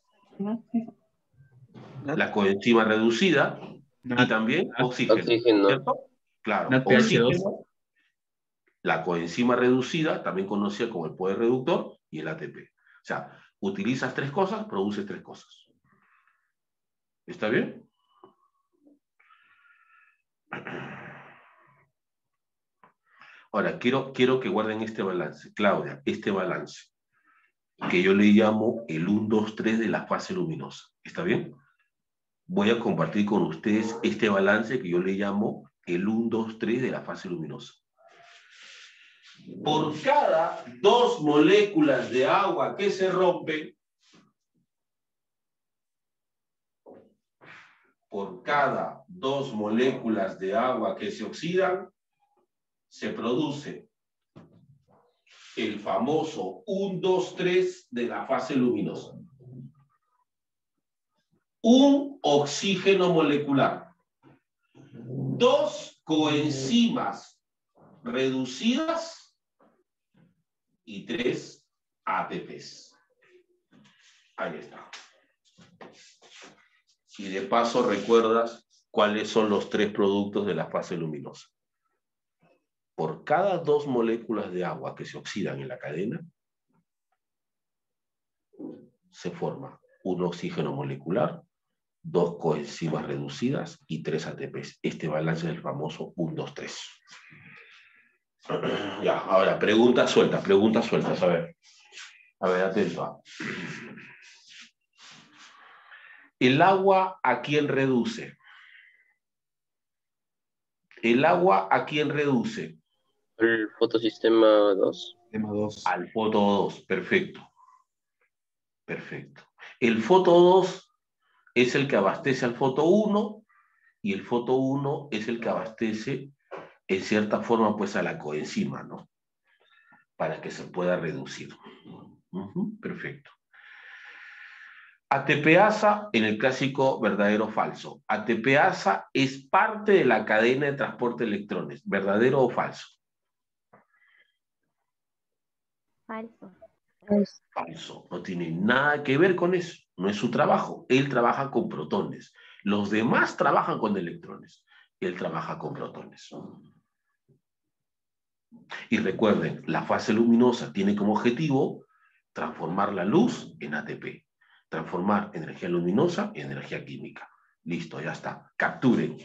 [SPEAKER 1] La coenzima reducida y también oxígeno,
[SPEAKER 2] oxígeno.
[SPEAKER 1] ¿cierto? Claro,
[SPEAKER 6] NaPH2.
[SPEAKER 1] oxígeno, la coenzima reducida, también conocida como el poder reductor, y el ATP. O sea, utilizas tres cosas, produces tres cosas. ¿Está bien? Ahora, quiero que guarden este balance. Claudia, este balance, que yo le llamo el 1, 2, 3 de la fase luminosa. ¿Está bien? Voy a compartir con ustedes este balance que yo le llamo el 1, 2, 3 de la fase luminosa. Por cada 2 moléculas de agua que se rompen, por cada 2 moléculas de agua que se oxidan, se produce el famoso 1, 2, 3 de la fase luminosa. Un oxígeno molecular, 2 coenzimas reducidas y 3 ATPs. Ahí está. Y de paso recuerdas cuáles son los 3 productos de la fase luminosa. Por cada 2 moléculas de agua que se oxidan en la cadena, se forma un oxígeno molecular, 2 coenzimas reducidas y 3 ATPs. Este balance es el famoso 1, 2, 3. Ya, ahora, preguntas sueltas, a ver. A ver, atento. ¿El agua a quién reduce? ¿El agua a quién reduce?
[SPEAKER 2] El fotosistema 2.
[SPEAKER 6] Tema 2.
[SPEAKER 1] Al foto 2, perfecto. Perfecto. El foto 2 es el que abastece al foto 1 y el foto 1 es el que abastece en cierta forma pues a la coenzima, ¿no? Para que se pueda reducir. Perfecto. ATPasa en el clásico verdadero o falso. ATPasa es parte de la cadena de transporte de electrones, ¿verdadero o falso?
[SPEAKER 4] Falso.
[SPEAKER 1] Falso. No tiene nada que ver con eso. No es su trabajo. Él trabaja con protones. Los demás trabajan con electrones. Él trabaja con protones. Y recuerden, la fase luminosa tiene como objetivo transformar la luz en ATP. Transformar energía luminosa en energía química. Listo, ya está. Capturen.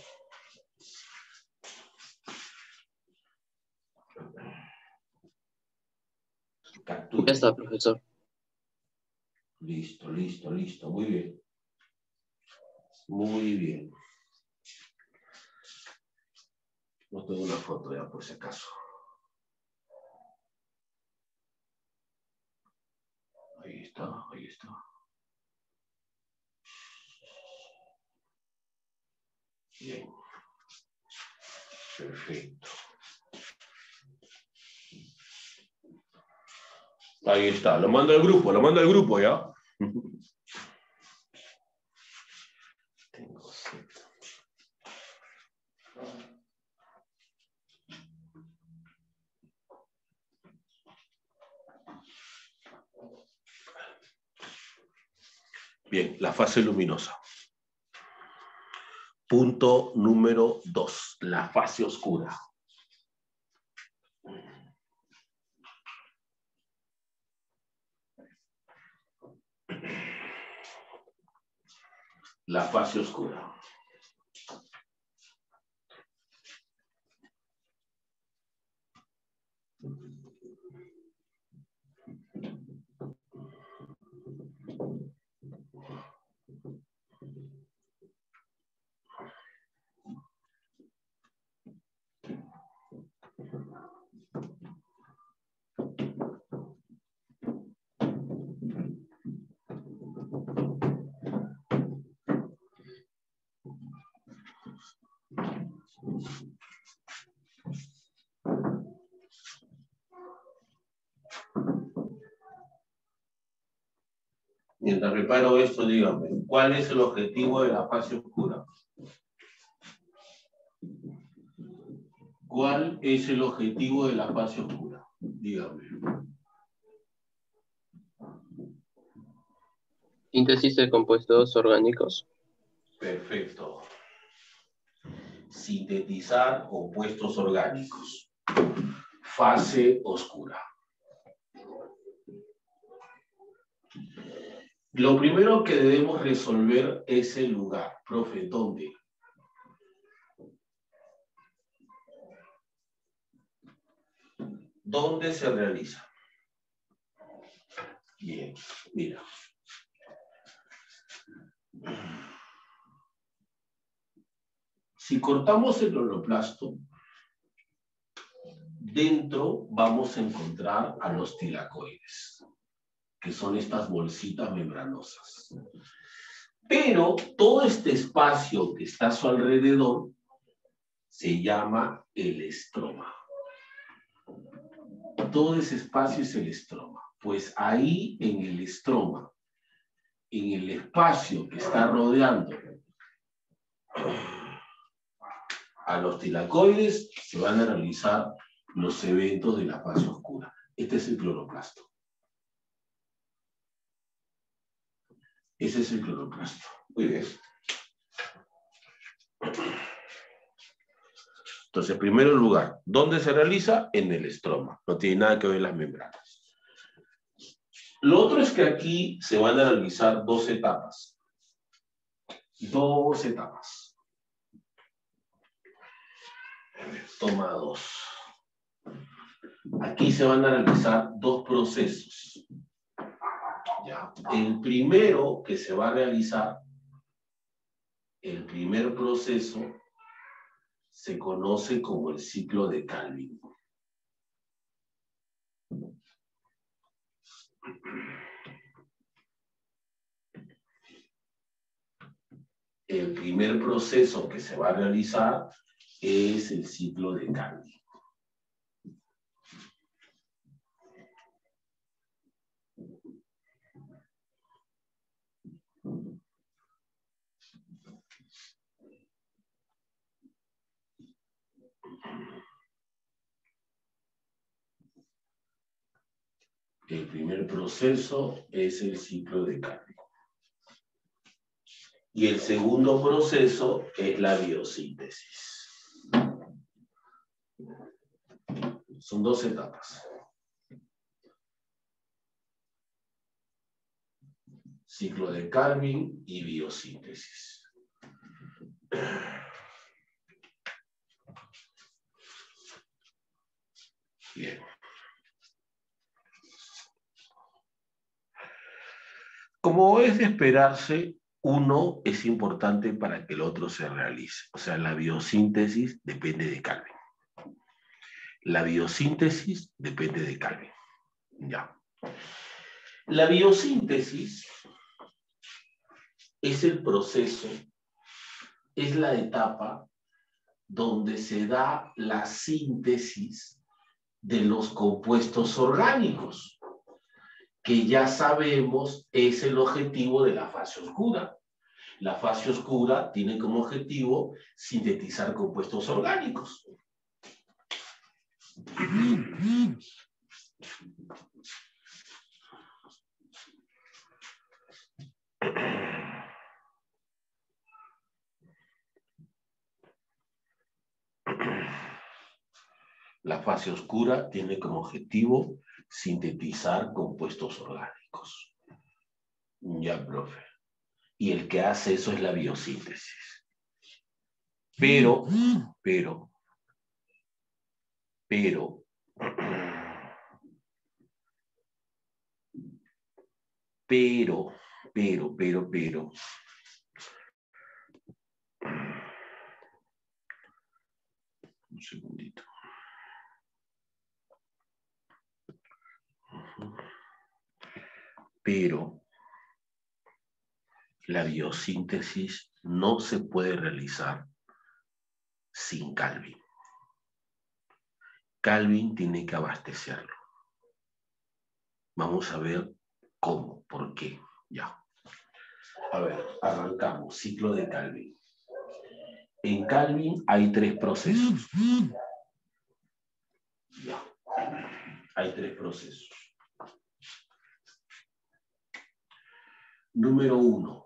[SPEAKER 1] Capturen.
[SPEAKER 2] Ya está, profesor.
[SPEAKER 1] Listo, listo, listo. Muy bien. Muy bien. No tengo una foto ya por si acaso. Ahí está, ahí está. Bien. Perfecto. Ahí está. Lo mando al grupo ya. Tengo sed. Bien, la fase luminosa. Punto número 2, la fase oscura. La fase oscura. Mientras preparo esto, dígame, ¿cuál es el objetivo de la fase oscura? ¿Cuál es el objetivo de la fase oscura? Dígame.
[SPEAKER 2] Síntesis de compuestos orgánicos.
[SPEAKER 1] Perfecto. Sintetizar compuestos orgánicos. Fase oscura. Lo primero que debemos resolver es el lugar. Profe, ¿dónde? ¿Dónde se realiza? Bien, mira. Si cortamos el cloroplasto, dentro vamos a encontrar a los tilacoides, que son estas bolsitas membranosas. Pero todo este espacio que está a su alrededor se llama el estroma. Todo ese espacio es el estroma. Pues ahí en el estroma, en el espacio que está rodeando a los tilacoides, se van a realizar los eventos de la fase oscura. Este es el cloroplasto. Ese es el cloroplasto. Muy bien. Entonces, en primer lugar, ¿dónde se realiza? En el estroma. No tiene nada que ver las membranas. Lo otro es que aquí se van a realizar dos etapas. Dos etapas. Toma 2. Aquí se van a realizar dos procesos. ¿Ya? El primero que se va a realizar, el primer proceso, se conoce como el ciclo de Calvin. El primer proceso que se va a realizar es el ciclo de Calvin. El primer proceso es el ciclo de Calvin. Y el segundo proceso es la biosíntesis. Son dos etapas. Ciclo de Calvin y biosíntesis. Bien. Como es de esperarse, uno es importante para que el otro se realice. O sea, la biosíntesis depende de Calvin. La biosíntesis depende de Calvin. Ya. La biosíntesis es el proceso, es la etapa donde se da la síntesis de los compuestos orgánicos, que ya sabemos es el objetivo de la fase oscura. La fase oscura tiene como objetivo sintetizar compuestos orgánicos. La fase oscura tiene como objetivo sintetizar compuestos orgánicos. Ya, profe. Y el que hace eso es la biosíntesis. Pero, un segundito. Pero la biosíntesis no se puede realizar sin Calvin. Calvin tiene que abastecerlo. Vamos a ver cómo, por qué. Ya. A ver, arrancamos. Ciclo de Calvin. En Calvin hay 3 procesos. Ya. Hay 3 procesos. Número 1.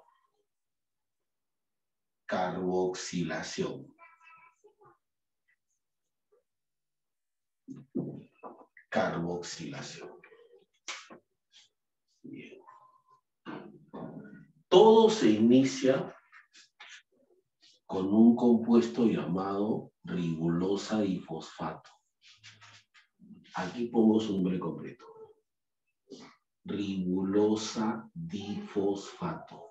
[SPEAKER 1] Carboxilación. Carboxilación. Bien. Todo se inicia con un compuesto llamado ribulosa difosfato. Aquí pongo su nombre completo. Ribulosa difosfato.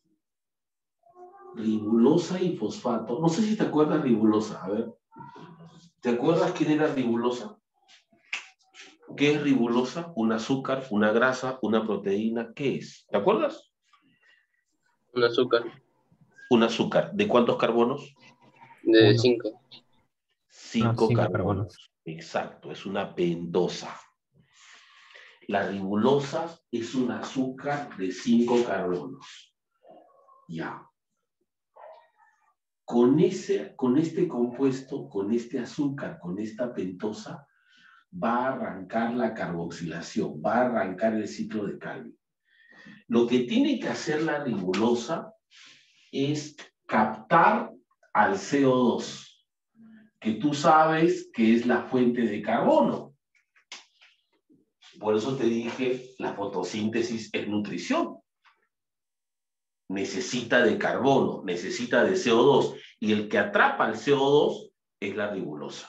[SPEAKER 1] Ribulosa y fosfato. No sé si te acuerdas ribulosa. A ver. ¿Te acuerdas quién era ribulosa? ¿Qué es ribulosa? Un azúcar, una grasa, una proteína. ¿Qué es? ¿Te acuerdas?
[SPEAKER 2] Un azúcar
[SPEAKER 1] Un azúcar. ¿De cuántos carbonos?
[SPEAKER 2] de
[SPEAKER 3] 1.
[SPEAKER 2] 5.
[SPEAKER 1] 5
[SPEAKER 3] 5
[SPEAKER 1] carbonos.
[SPEAKER 3] carbonos.
[SPEAKER 1] Exacto, es una pentosa. La ribulosa es un azúcar de 5 carbonos. Ya. Con este compuesto, con este azúcar, con esta pentosa, va a arrancar la carboxilación, va a arrancar el ciclo de Calvin. Lo que tiene que hacer la ribulosa es captar al CO2, que tú sabes que es la fuente de carbono. Por eso te dije, la fotosíntesis es nutrición. Necesita de carbono, necesita de CO2, y el que atrapa el CO2 es la ribulosa.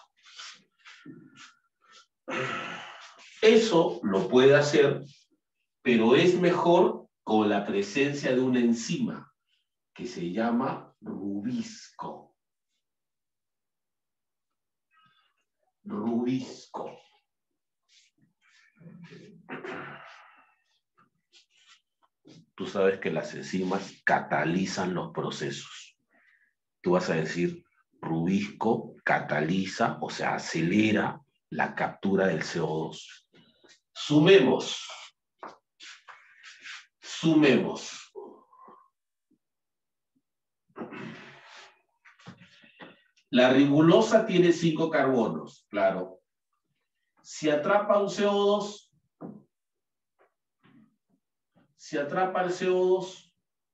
[SPEAKER 1] Eso lo puede hacer, pero es mejor con la presencia de una enzima que se llama rubisco. Rubisco. Tú sabes que las enzimas catalizan los procesos. Tú vas a decir, rubisco cataliza, o sea, acelera la captura del CO2. Sumemos. Sumemos. La ribulosa tiene 5 carbonos, claro. Si atrapa un CO2, si atrapa el CO2,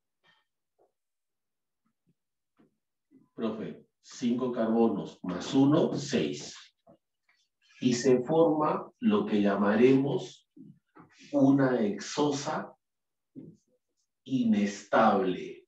[SPEAKER 1] profe, 5 carbonos más 1, 6. Y se forma lo que llamaremos una exosa inestable.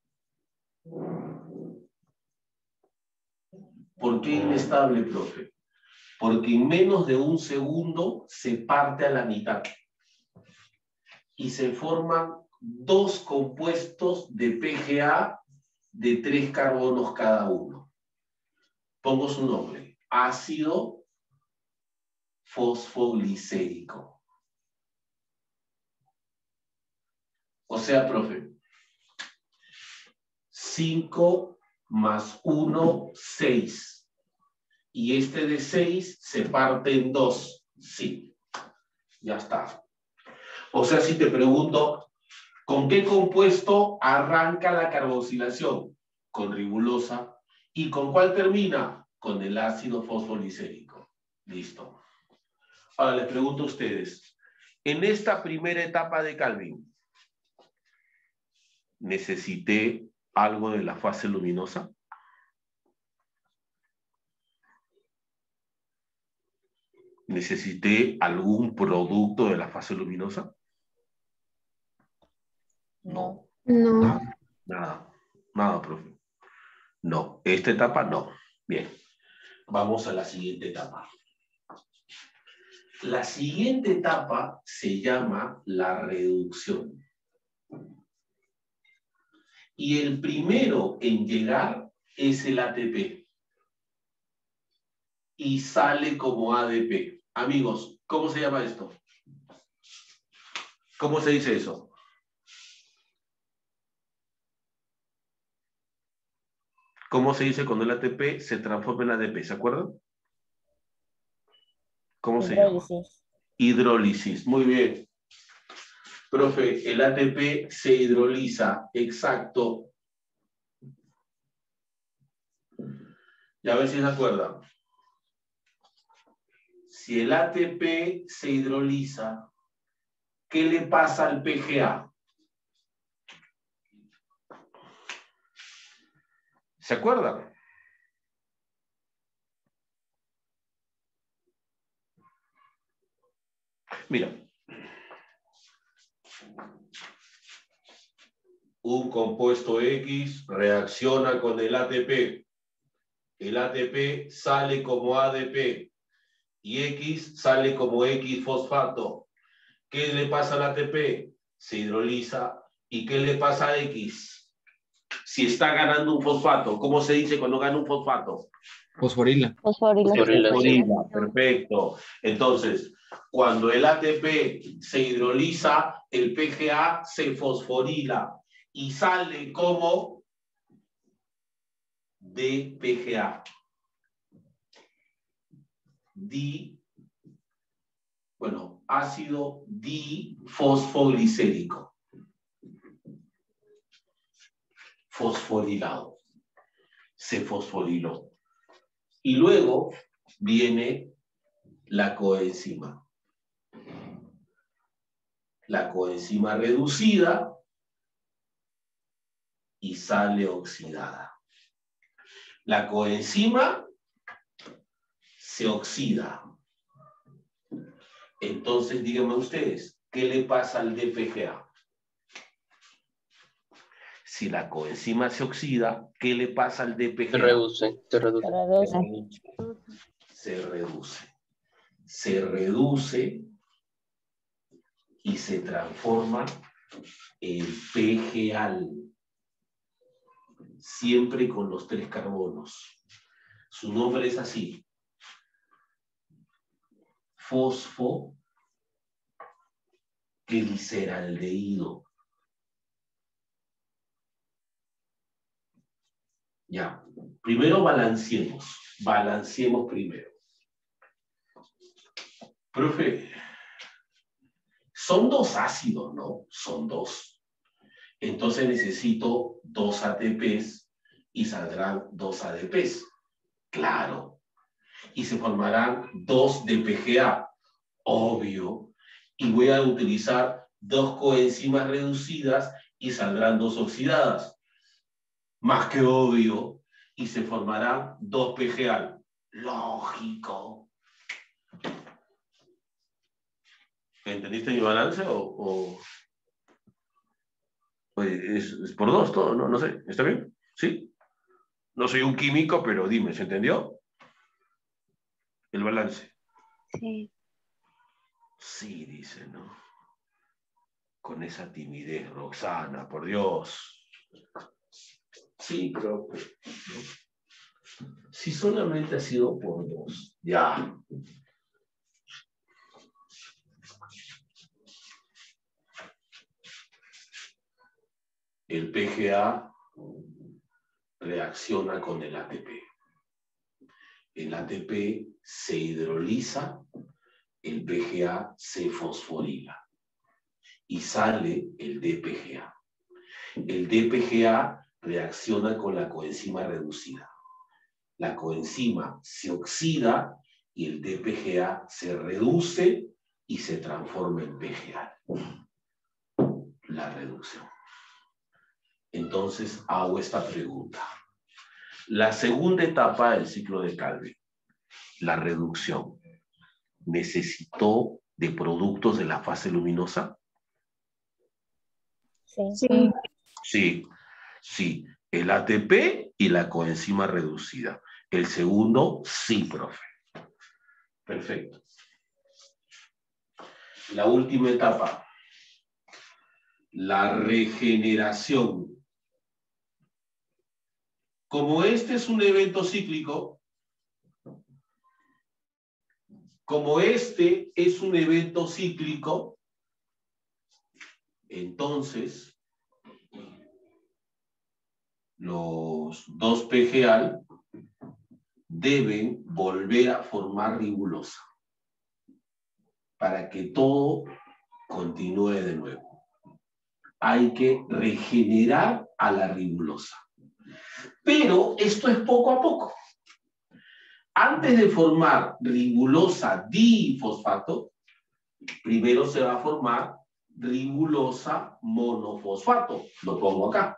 [SPEAKER 1] ¿Por qué inestable, profe? Porque en menos de un segundo se parte a la mitad y se forman 2 compuestos de PGA de 3 carbonos cada uno. Pongo su nombre, ácido fosfoglicérico. O sea, profe, 5 más 1, 6. Y este de 6 se parte en 2. Sí, ya está. O sea, si te pregunto, ¿con qué compuesto arranca la carboxilación? Con ribulosa. ¿Y con cuál termina? Con el ácido fosfolicérico. Listo. Ahora les pregunto a ustedes, en esta primera etapa de Calvin, necesité algo de la fase luminosa. ¿Necesité algún producto de la fase luminosa? No.
[SPEAKER 4] No.
[SPEAKER 1] Nada, profe. No, esta etapa no. Bien, vamos a la siguiente etapa. La siguiente etapa se llama la reducción. Y el primero en llegar es el ATP. Y sale como ADP. Amigos, ¿cómo se llama esto? ¿Cómo se dice eso? ¿Cómo se dice cuando el ATP se transforma en ADP? ¿Se acuerdan? ¿Cómo se llama? Hidrólisis. Muy bien. Profe, el ATP se hidroliza. Exacto. Y a ver si se acuerdan. Si el ATP se hidroliza, ¿qué le pasa al PGA? ¿Se acuerdan? Mira. Un compuesto X reacciona con el ATP. El ATP sale como ADP y X sale como X-fosfato. ¿Qué le pasa al ATP? Se hidroliza. ¿Y qué le pasa a X? Si está ganando un fosfato, ¿cómo se dice cuando gana un fosfato?
[SPEAKER 6] Fosforila.
[SPEAKER 1] Fosforila, perfecto. Entonces, cuando el ATP se hidroliza, el PGA se fosforila y sale como DPGA. Ácido difosfoglicérico. Fosforilado. Se fosforiló. Y luego viene la coenzima. La coenzima reducida y sale oxidada. La coenzima se oxida. Entonces, díganme ustedes, ¿qué le pasa al DPGA? Si la coenzima se oxida, ¿qué le pasa al DPGA?
[SPEAKER 2] Se reduce.
[SPEAKER 1] Se reduce y se transforma en PGAL. Siempre con los 3 carbonos. Su nombre es así. Fosfogliceraldehído. Ya. Primero balanceemos. Balanceemos primero. Profe, son 2 ácidos, ¿no? Son 2. Entonces necesito 2 ATPs y saldrán 2 ADPs. Claro. Y se formarán 2 DPGA. Obvio. Y voy a utilizar 2 coenzimas reducidas y saldrán 2 oxidadas. Más que obvio. Y se formarán 2 PGA. Lógico. ¿Entendiste mi balance o es por 2 todo? No sé. ¿Está bien? ¿Sí? No soy un químico, pero dime, ¿se entendió? El balance.
[SPEAKER 4] Sí.
[SPEAKER 1] Sí, dice, ¿no? Con esa timidez, Roxana, por Dios. Sí, creo que, ¿no? Si solamente ha sido por 2, ya. El PGA reacciona con el ATP. El ATP se hidroliza, el PGA se fosforila y sale el DPGA. El DPGA reacciona con la coenzima reducida. La coenzima se oxida y el DPGA se reduce y se transforma en PGA. La reducción. Entonces hago esta pregunta. La segunda etapa del ciclo de Calvin, la reducción, ¿necesitó de productos de la fase luminosa?
[SPEAKER 5] Sí.
[SPEAKER 1] Sí, sí. El ATP y la coenzima reducida. El segundo, sí, profe. Perfecto. La última etapa, la regeneración. Como este es un evento cíclico, entonces los dos PGAL deben volver a formar ribulosa para que todo continúe de nuevo. Hay que regenerar a la ribulosa. Pero esto es poco a poco. Antes de formar ribulosa difosfato, primero se va a formar ribulosa monofosfato. Lo pongo acá.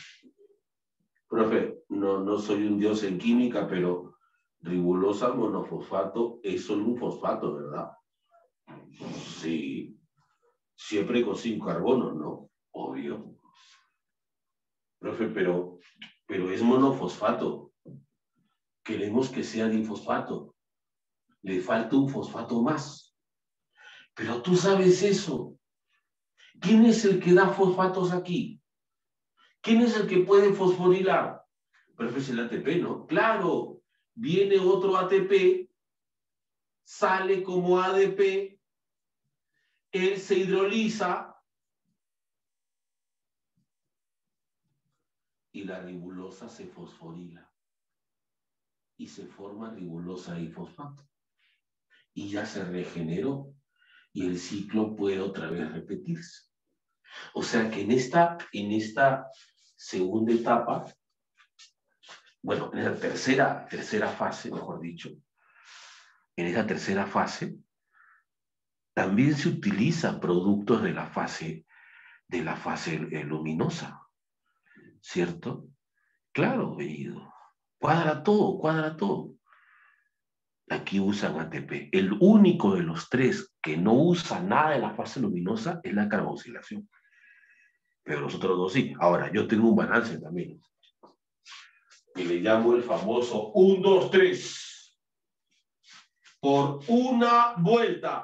[SPEAKER 1] Profe, no soy un dios en química, pero ribulosa monofosfato es solo un fosfato, ¿verdad? Sí. Siempre con 5 carbonos, ¿no? Obvio. Profe, pero es monofosfato. Queremos que sea difosfato. Le falta un fosfato más. Pero tú sabes eso. ¿Quién es el que da fosfatos aquí? ¿Quién es el que puede fosforilar? Pero es el ATP, ¿no? Claro, viene otro ATP, sale como ADP, él se hidroliza y la ribulosa se fosforila. Y se forma ribulosa y fosfato. Y ya se regeneró. Y el ciclo puede otra vez repetirse. O sea que en esta segunda etapa, bueno, en esa tercera fase, mejor dicho, en esa tercera fase, también se utilizan productos de la fase luminosa, ¿cierto? Claro, Bellido. Cuadra todo. Aquí usan ATP. El único de los tres que no usa nada de la fase luminosa es la carboxilación. Pero los otros dos sí. Ahora, yo tengo un balance también. Y le llamo el famoso 1, 2, 3. Por una vuelta.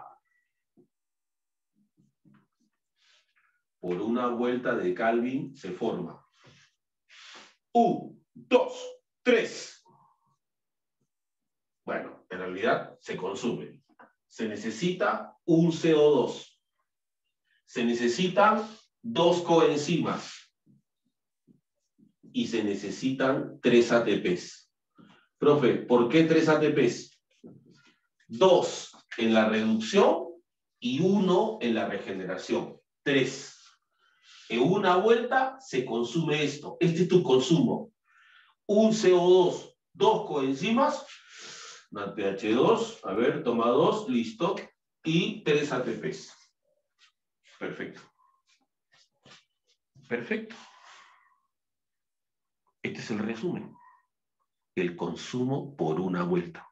[SPEAKER 1] Por una vuelta de Calvin se forma 1, 2, 3. Bueno, en realidad se consume. Se necesita un CO2. Se necesitan 2 coenzimas. Y se necesitan 3 ATPs. Profe, ¿por qué 3 ATPs? 2 en la reducción y 1 en la regeneración. 3. En una vuelta se consume esto. Este es tu consumo. Un CO2, 2 coenzimas, una pH2, a ver, toma 2, listo, y 3 ATPs. Perfecto. Perfecto. Este es el resumen. El consumo por una vuelta.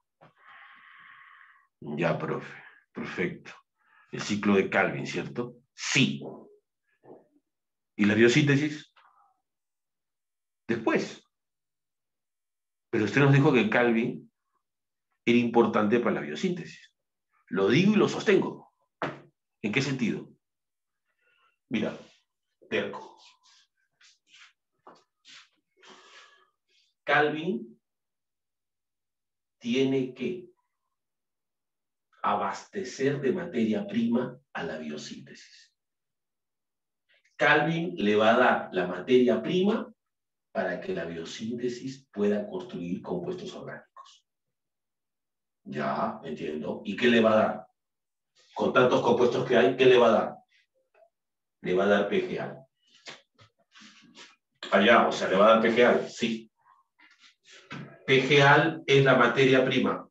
[SPEAKER 1] Ya, profe. Perfecto. El ciclo de Calvin, ¿cierto? Sí. ¿Y la biosíntesis? Después. Pero usted nos dijo que Calvin era importante para la biosíntesis. Lo digo y lo sostengo. ¿En qué sentido? Mira, terco. Calvin tiene que abastecer de materia prima a la biosíntesis. Calvin le va a dar la materia prima para que la biosíntesis pueda construir compuestos orgánicos. Ya, entiendo. ¿Y qué le va a dar? Con tantos compuestos que hay, ¿qué le va a dar? Le va a dar PGA. Allá, o sea, le va a dar PGA, sí. PGA es la materia prima.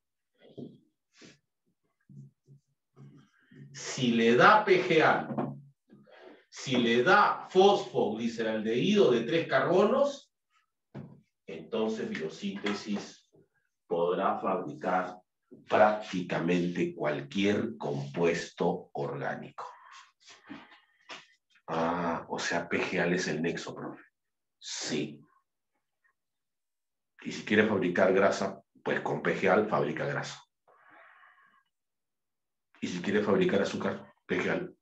[SPEAKER 1] Si le da PGA, Si le da fosfogliceraldehído de 3 carbonos, entonces biosíntesis podrá fabricar prácticamente cualquier compuesto orgánico. Ah, o sea, PGal es el nexo, profe. Sí. Y si quiere fabricar grasa, pues con PGal fabrica grasa. Y si quiere fabricar azúcar, PGal.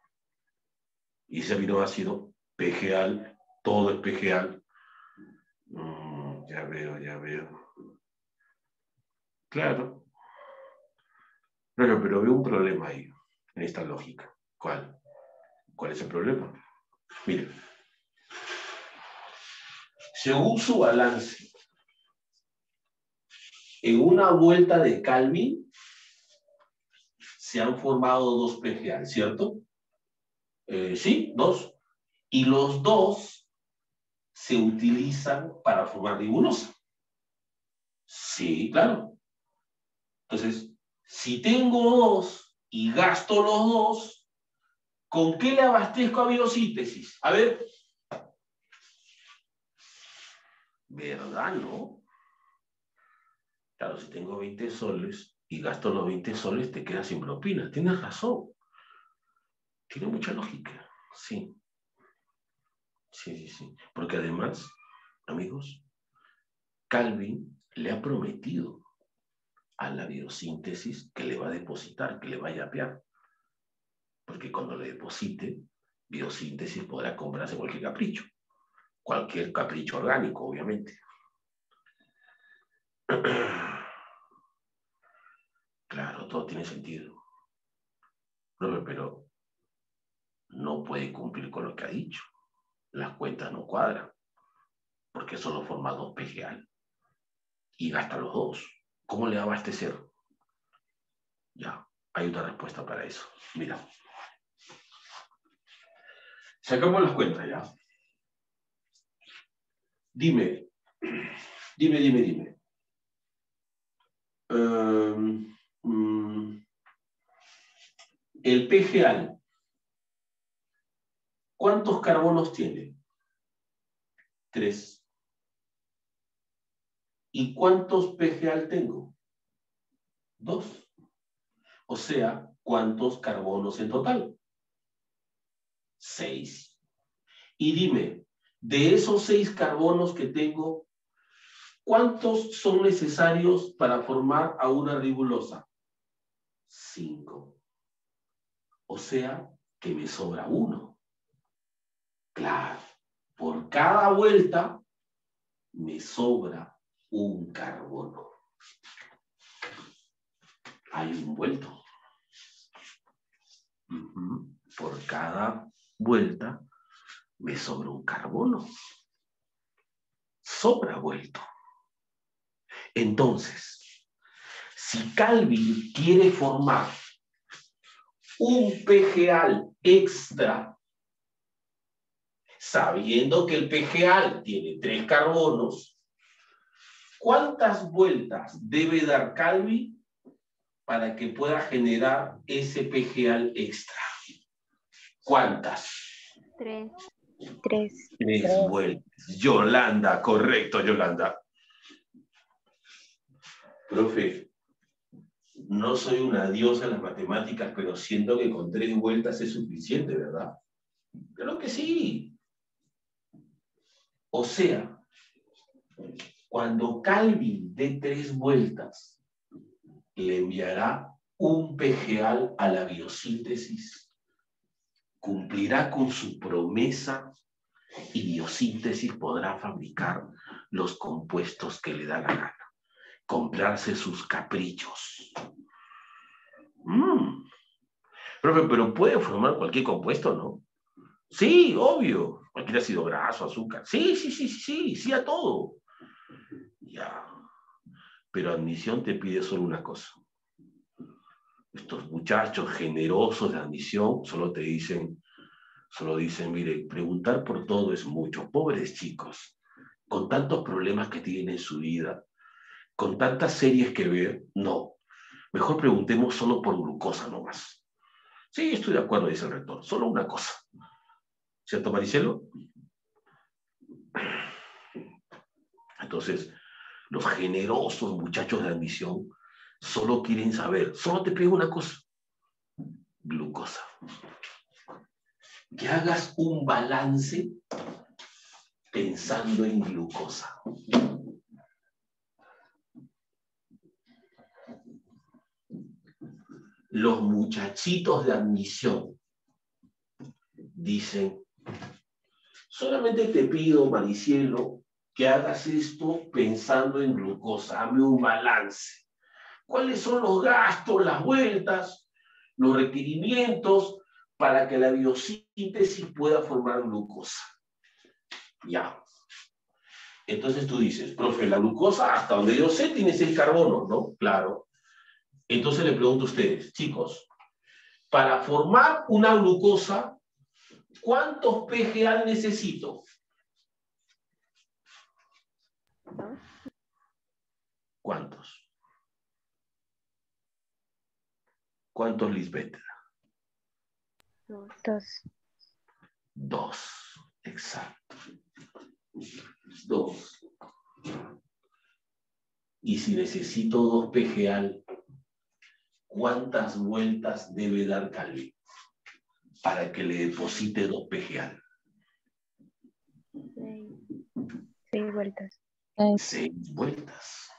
[SPEAKER 1] Y ese aminoácido, PGal, todo es PGal. Ya veo. Claro. Pero veo un problema ahí, en esta lógica. ¿Cuál? ¿Cuál es el problema? Miren. Según su balance, en una vuelta de Calvin se han formado 2 PGal, ¿cierto? Sí, 2. Y los 2 se utilizan para formar ribulosa. Sí, claro. Entonces, si tengo 2 y gasto los 2, ¿con qué le abastezco a biosíntesis? A ver. ¿Verdad, no? Claro, si tengo 20 soles y gasto los 20 soles, te quedas sin propina. Tienes razón. Tiene mucha lógica. Sí. Sí. Porque además, amigos, Calvin le ha prometido a la biosíntesis que le va a depositar, que le va a yapear. Porque cuando le deposite, biosíntesis podrá comprarse cualquier capricho orgánico, obviamente. Claro, todo tiene sentido. Pero no puede cumplir con lo que ha dicho. Las cuentas no cuadran, porque solo forma 2 PGal y gasta los 2. ¿Cómo le va a abastecer? Ya, hay una respuesta para eso. Mira. Sacamos las cuentas ya. Dime. El PGal, ¿cuántos carbonos tiene? 3. ¿Y cuántos PGal tengo? 2. O sea, ¿cuántos carbonos en total? 6. Y dime, de esos 6 carbonos que tengo, ¿cuántos son necesarios para formar a una ribulosa? 5. O sea, que me sobra 1. Claro, por cada vuelta me sobra un carbono. Hay un vuelto. Por cada vuelta me sobra un carbono. Sobra vuelto. Entonces, si Calvin quiere formar un PGal extra, sabiendo que el PGal tiene 3 carbonos, ¿cuántas vueltas debe dar Calvin para que pueda generar ese PGal extra? ¿Cuántas?
[SPEAKER 4] 3.
[SPEAKER 1] 3 vueltas. Yolanda, correcto, Yolanda. Profe, no soy una diosa en las matemáticas, pero siento que con 3 vueltas es suficiente, ¿verdad? Claro que sí. O sea, cuando Calvin dé 3 vueltas, le enviará un PGal a la biosíntesis, cumplirá con su promesa y biosíntesis podrá fabricar los compuestos que le da la gana, comprarse sus caprichos. Profe, pero puede formar cualquier compuesto, ¿no? Sí, obvio. Cualquier ácido graso, azúcar. Sí a todo. Ya. Pero admisión te pide solo una cosa. Estos muchachos generosos de admisión solo dicen, mire, preguntar por todo es mucho. Pobres chicos, con tantos problemas que tienen en su vida, con tantas series que ver, no. Mejor preguntemos solo por glucosa nomás. Sí, estoy de acuerdo, dice el rector. Solo una cosa. ¿Cierto, Maricelo? Entonces, los generosos muchachos de admisión solo quieren saber, solo te pido una cosa, glucosa. Que hagas un balance pensando en glucosa. Los muchachitos de admisión dicen, solamente te pido, Maricielo, que hagas esto pensando en glucosa, hazme un balance. ¿Cuáles son los gastos, las vueltas, los requerimientos para que la biosíntesis pueda formar glucosa? Ya. Entonces tú dices, profe, la glucosa, hasta donde yo sé, tiene 6 carbonos, ¿no? Claro. Entonces le pregunto a ustedes, chicos, para formar una glucosa, ¿cuántos PGA necesito? ¿Cuántos? ¿Cuántos, Lisbeth?
[SPEAKER 4] 2.
[SPEAKER 1] 2, exacto. 2. Y si necesito 2 PGA, ¿cuántas vueltas debe dar Calvin para que le deposite 2 PGA?
[SPEAKER 4] 6 vueltas.
[SPEAKER 1] 6 vueltas.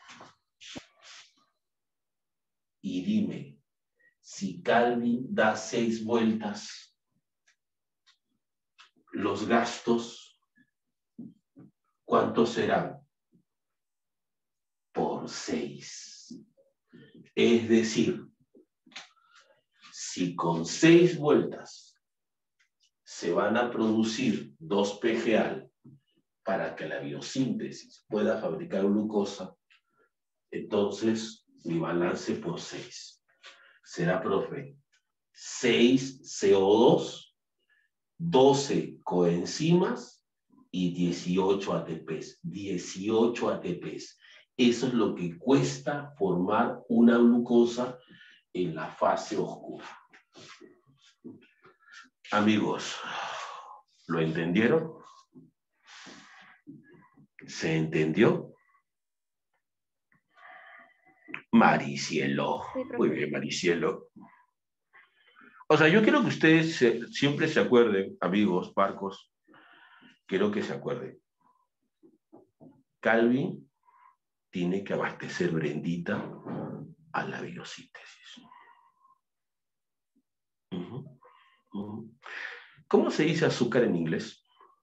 [SPEAKER 1] Y dime, si Calvin da 6 vueltas, los gastos, ¿cuántos serán? Por 6. Es decir, si con 6 vueltas se van a producir 2 PGA para que la biosíntesis pueda fabricar glucosa, entonces mi balance por 6 será, profe, 6 CO2, 12 coenzimas y 18 ATPs. 18 ATPs. Eso es lo que cuesta formar una glucosa en la fase oscura. Amigos, ¿lo entendieron? ¿Se entendió? Maricielo.
[SPEAKER 4] Sí, profe.
[SPEAKER 1] Muy bien, Maricielo. O sea, yo quiero que ustedes siempre se acuerden, amigos, barcos, quiero que se acuerden. Calvin tiene que abastecer Brendita a la biosíntesis. ¿Cómo se dice azúcar en inglés?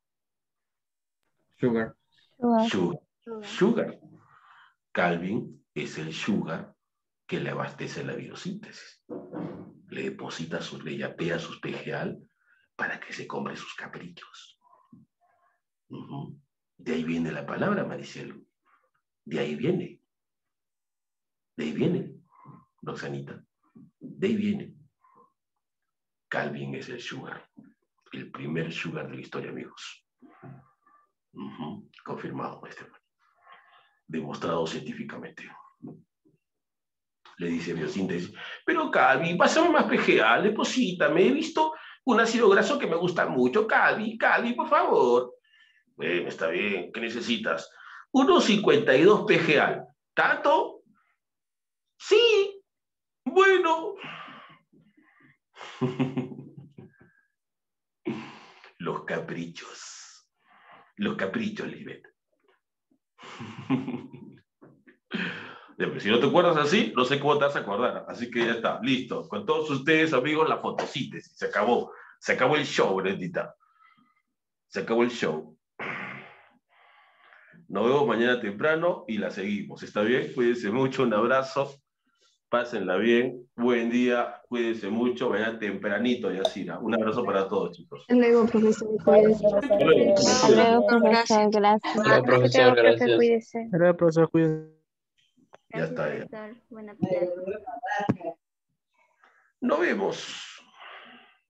[SPEAKER 3] Sugar.
[SPEAKER 1] Sugar. Sugar. Calvin es el sugar que le abastece la biosíntesis. Le deposita le yapea sus PGA para que se compre sus caprichos. De ahí viene la palabra, Maricielo. De ahí viene. De ahí viene, Roxanita. De ahí viene. Calvin es el sugar. El primer sugar de la historia, amigos. Confirmado, maestro. Demostrado científicamente. Le dice biosíntesis, pero Calvin, pásame más PGA, deposítame, he visto un ácido graso que me gusta mucho, Calvin, por favor. Bueno, está bien, ¿qué necesitas? 1,52 PGA. ¿Tanto? Sí, bueno. Los caprichos, Lisbeth. Pero si no te acuerdas así, no sé cómo te vas a acordar. Así que ya está, listo. Con todos ustedes, amigos, la fotosíntesis. Se acabó. Se acabó el show, Brendita. Se acabó el show. Nos vemos mañana temprano y la seguimos. ¿Está bien? Cuídense mucho. Un abrazo. Pásenla bien. Buen día. Cuídense mucho. Mañana tempranito, Yacira. Un abrazo para todos, chicos.
[SPEAKER 5] Hasta luego, profesor. Cuídese.
[SPEAKER 1] Hasta luego.
[SPEAKER 2] Hasta luego, profesor. Gracias. Hola,
[SPEAKER 4] Hasta
[SPEAKER 2] profesor.
[SPEAKER 4] luego, profe,
[SPEAKER 2] Gracias.
[SPEAKER 4] cuídese.
[SPEAKER 3] Hola, profesor, cuídese.
[SPEAKER 1] Ya está bien.
[SPEAKER 4] Profesor. Buenas tardes.
[SPEAKER 1] Nos vemos.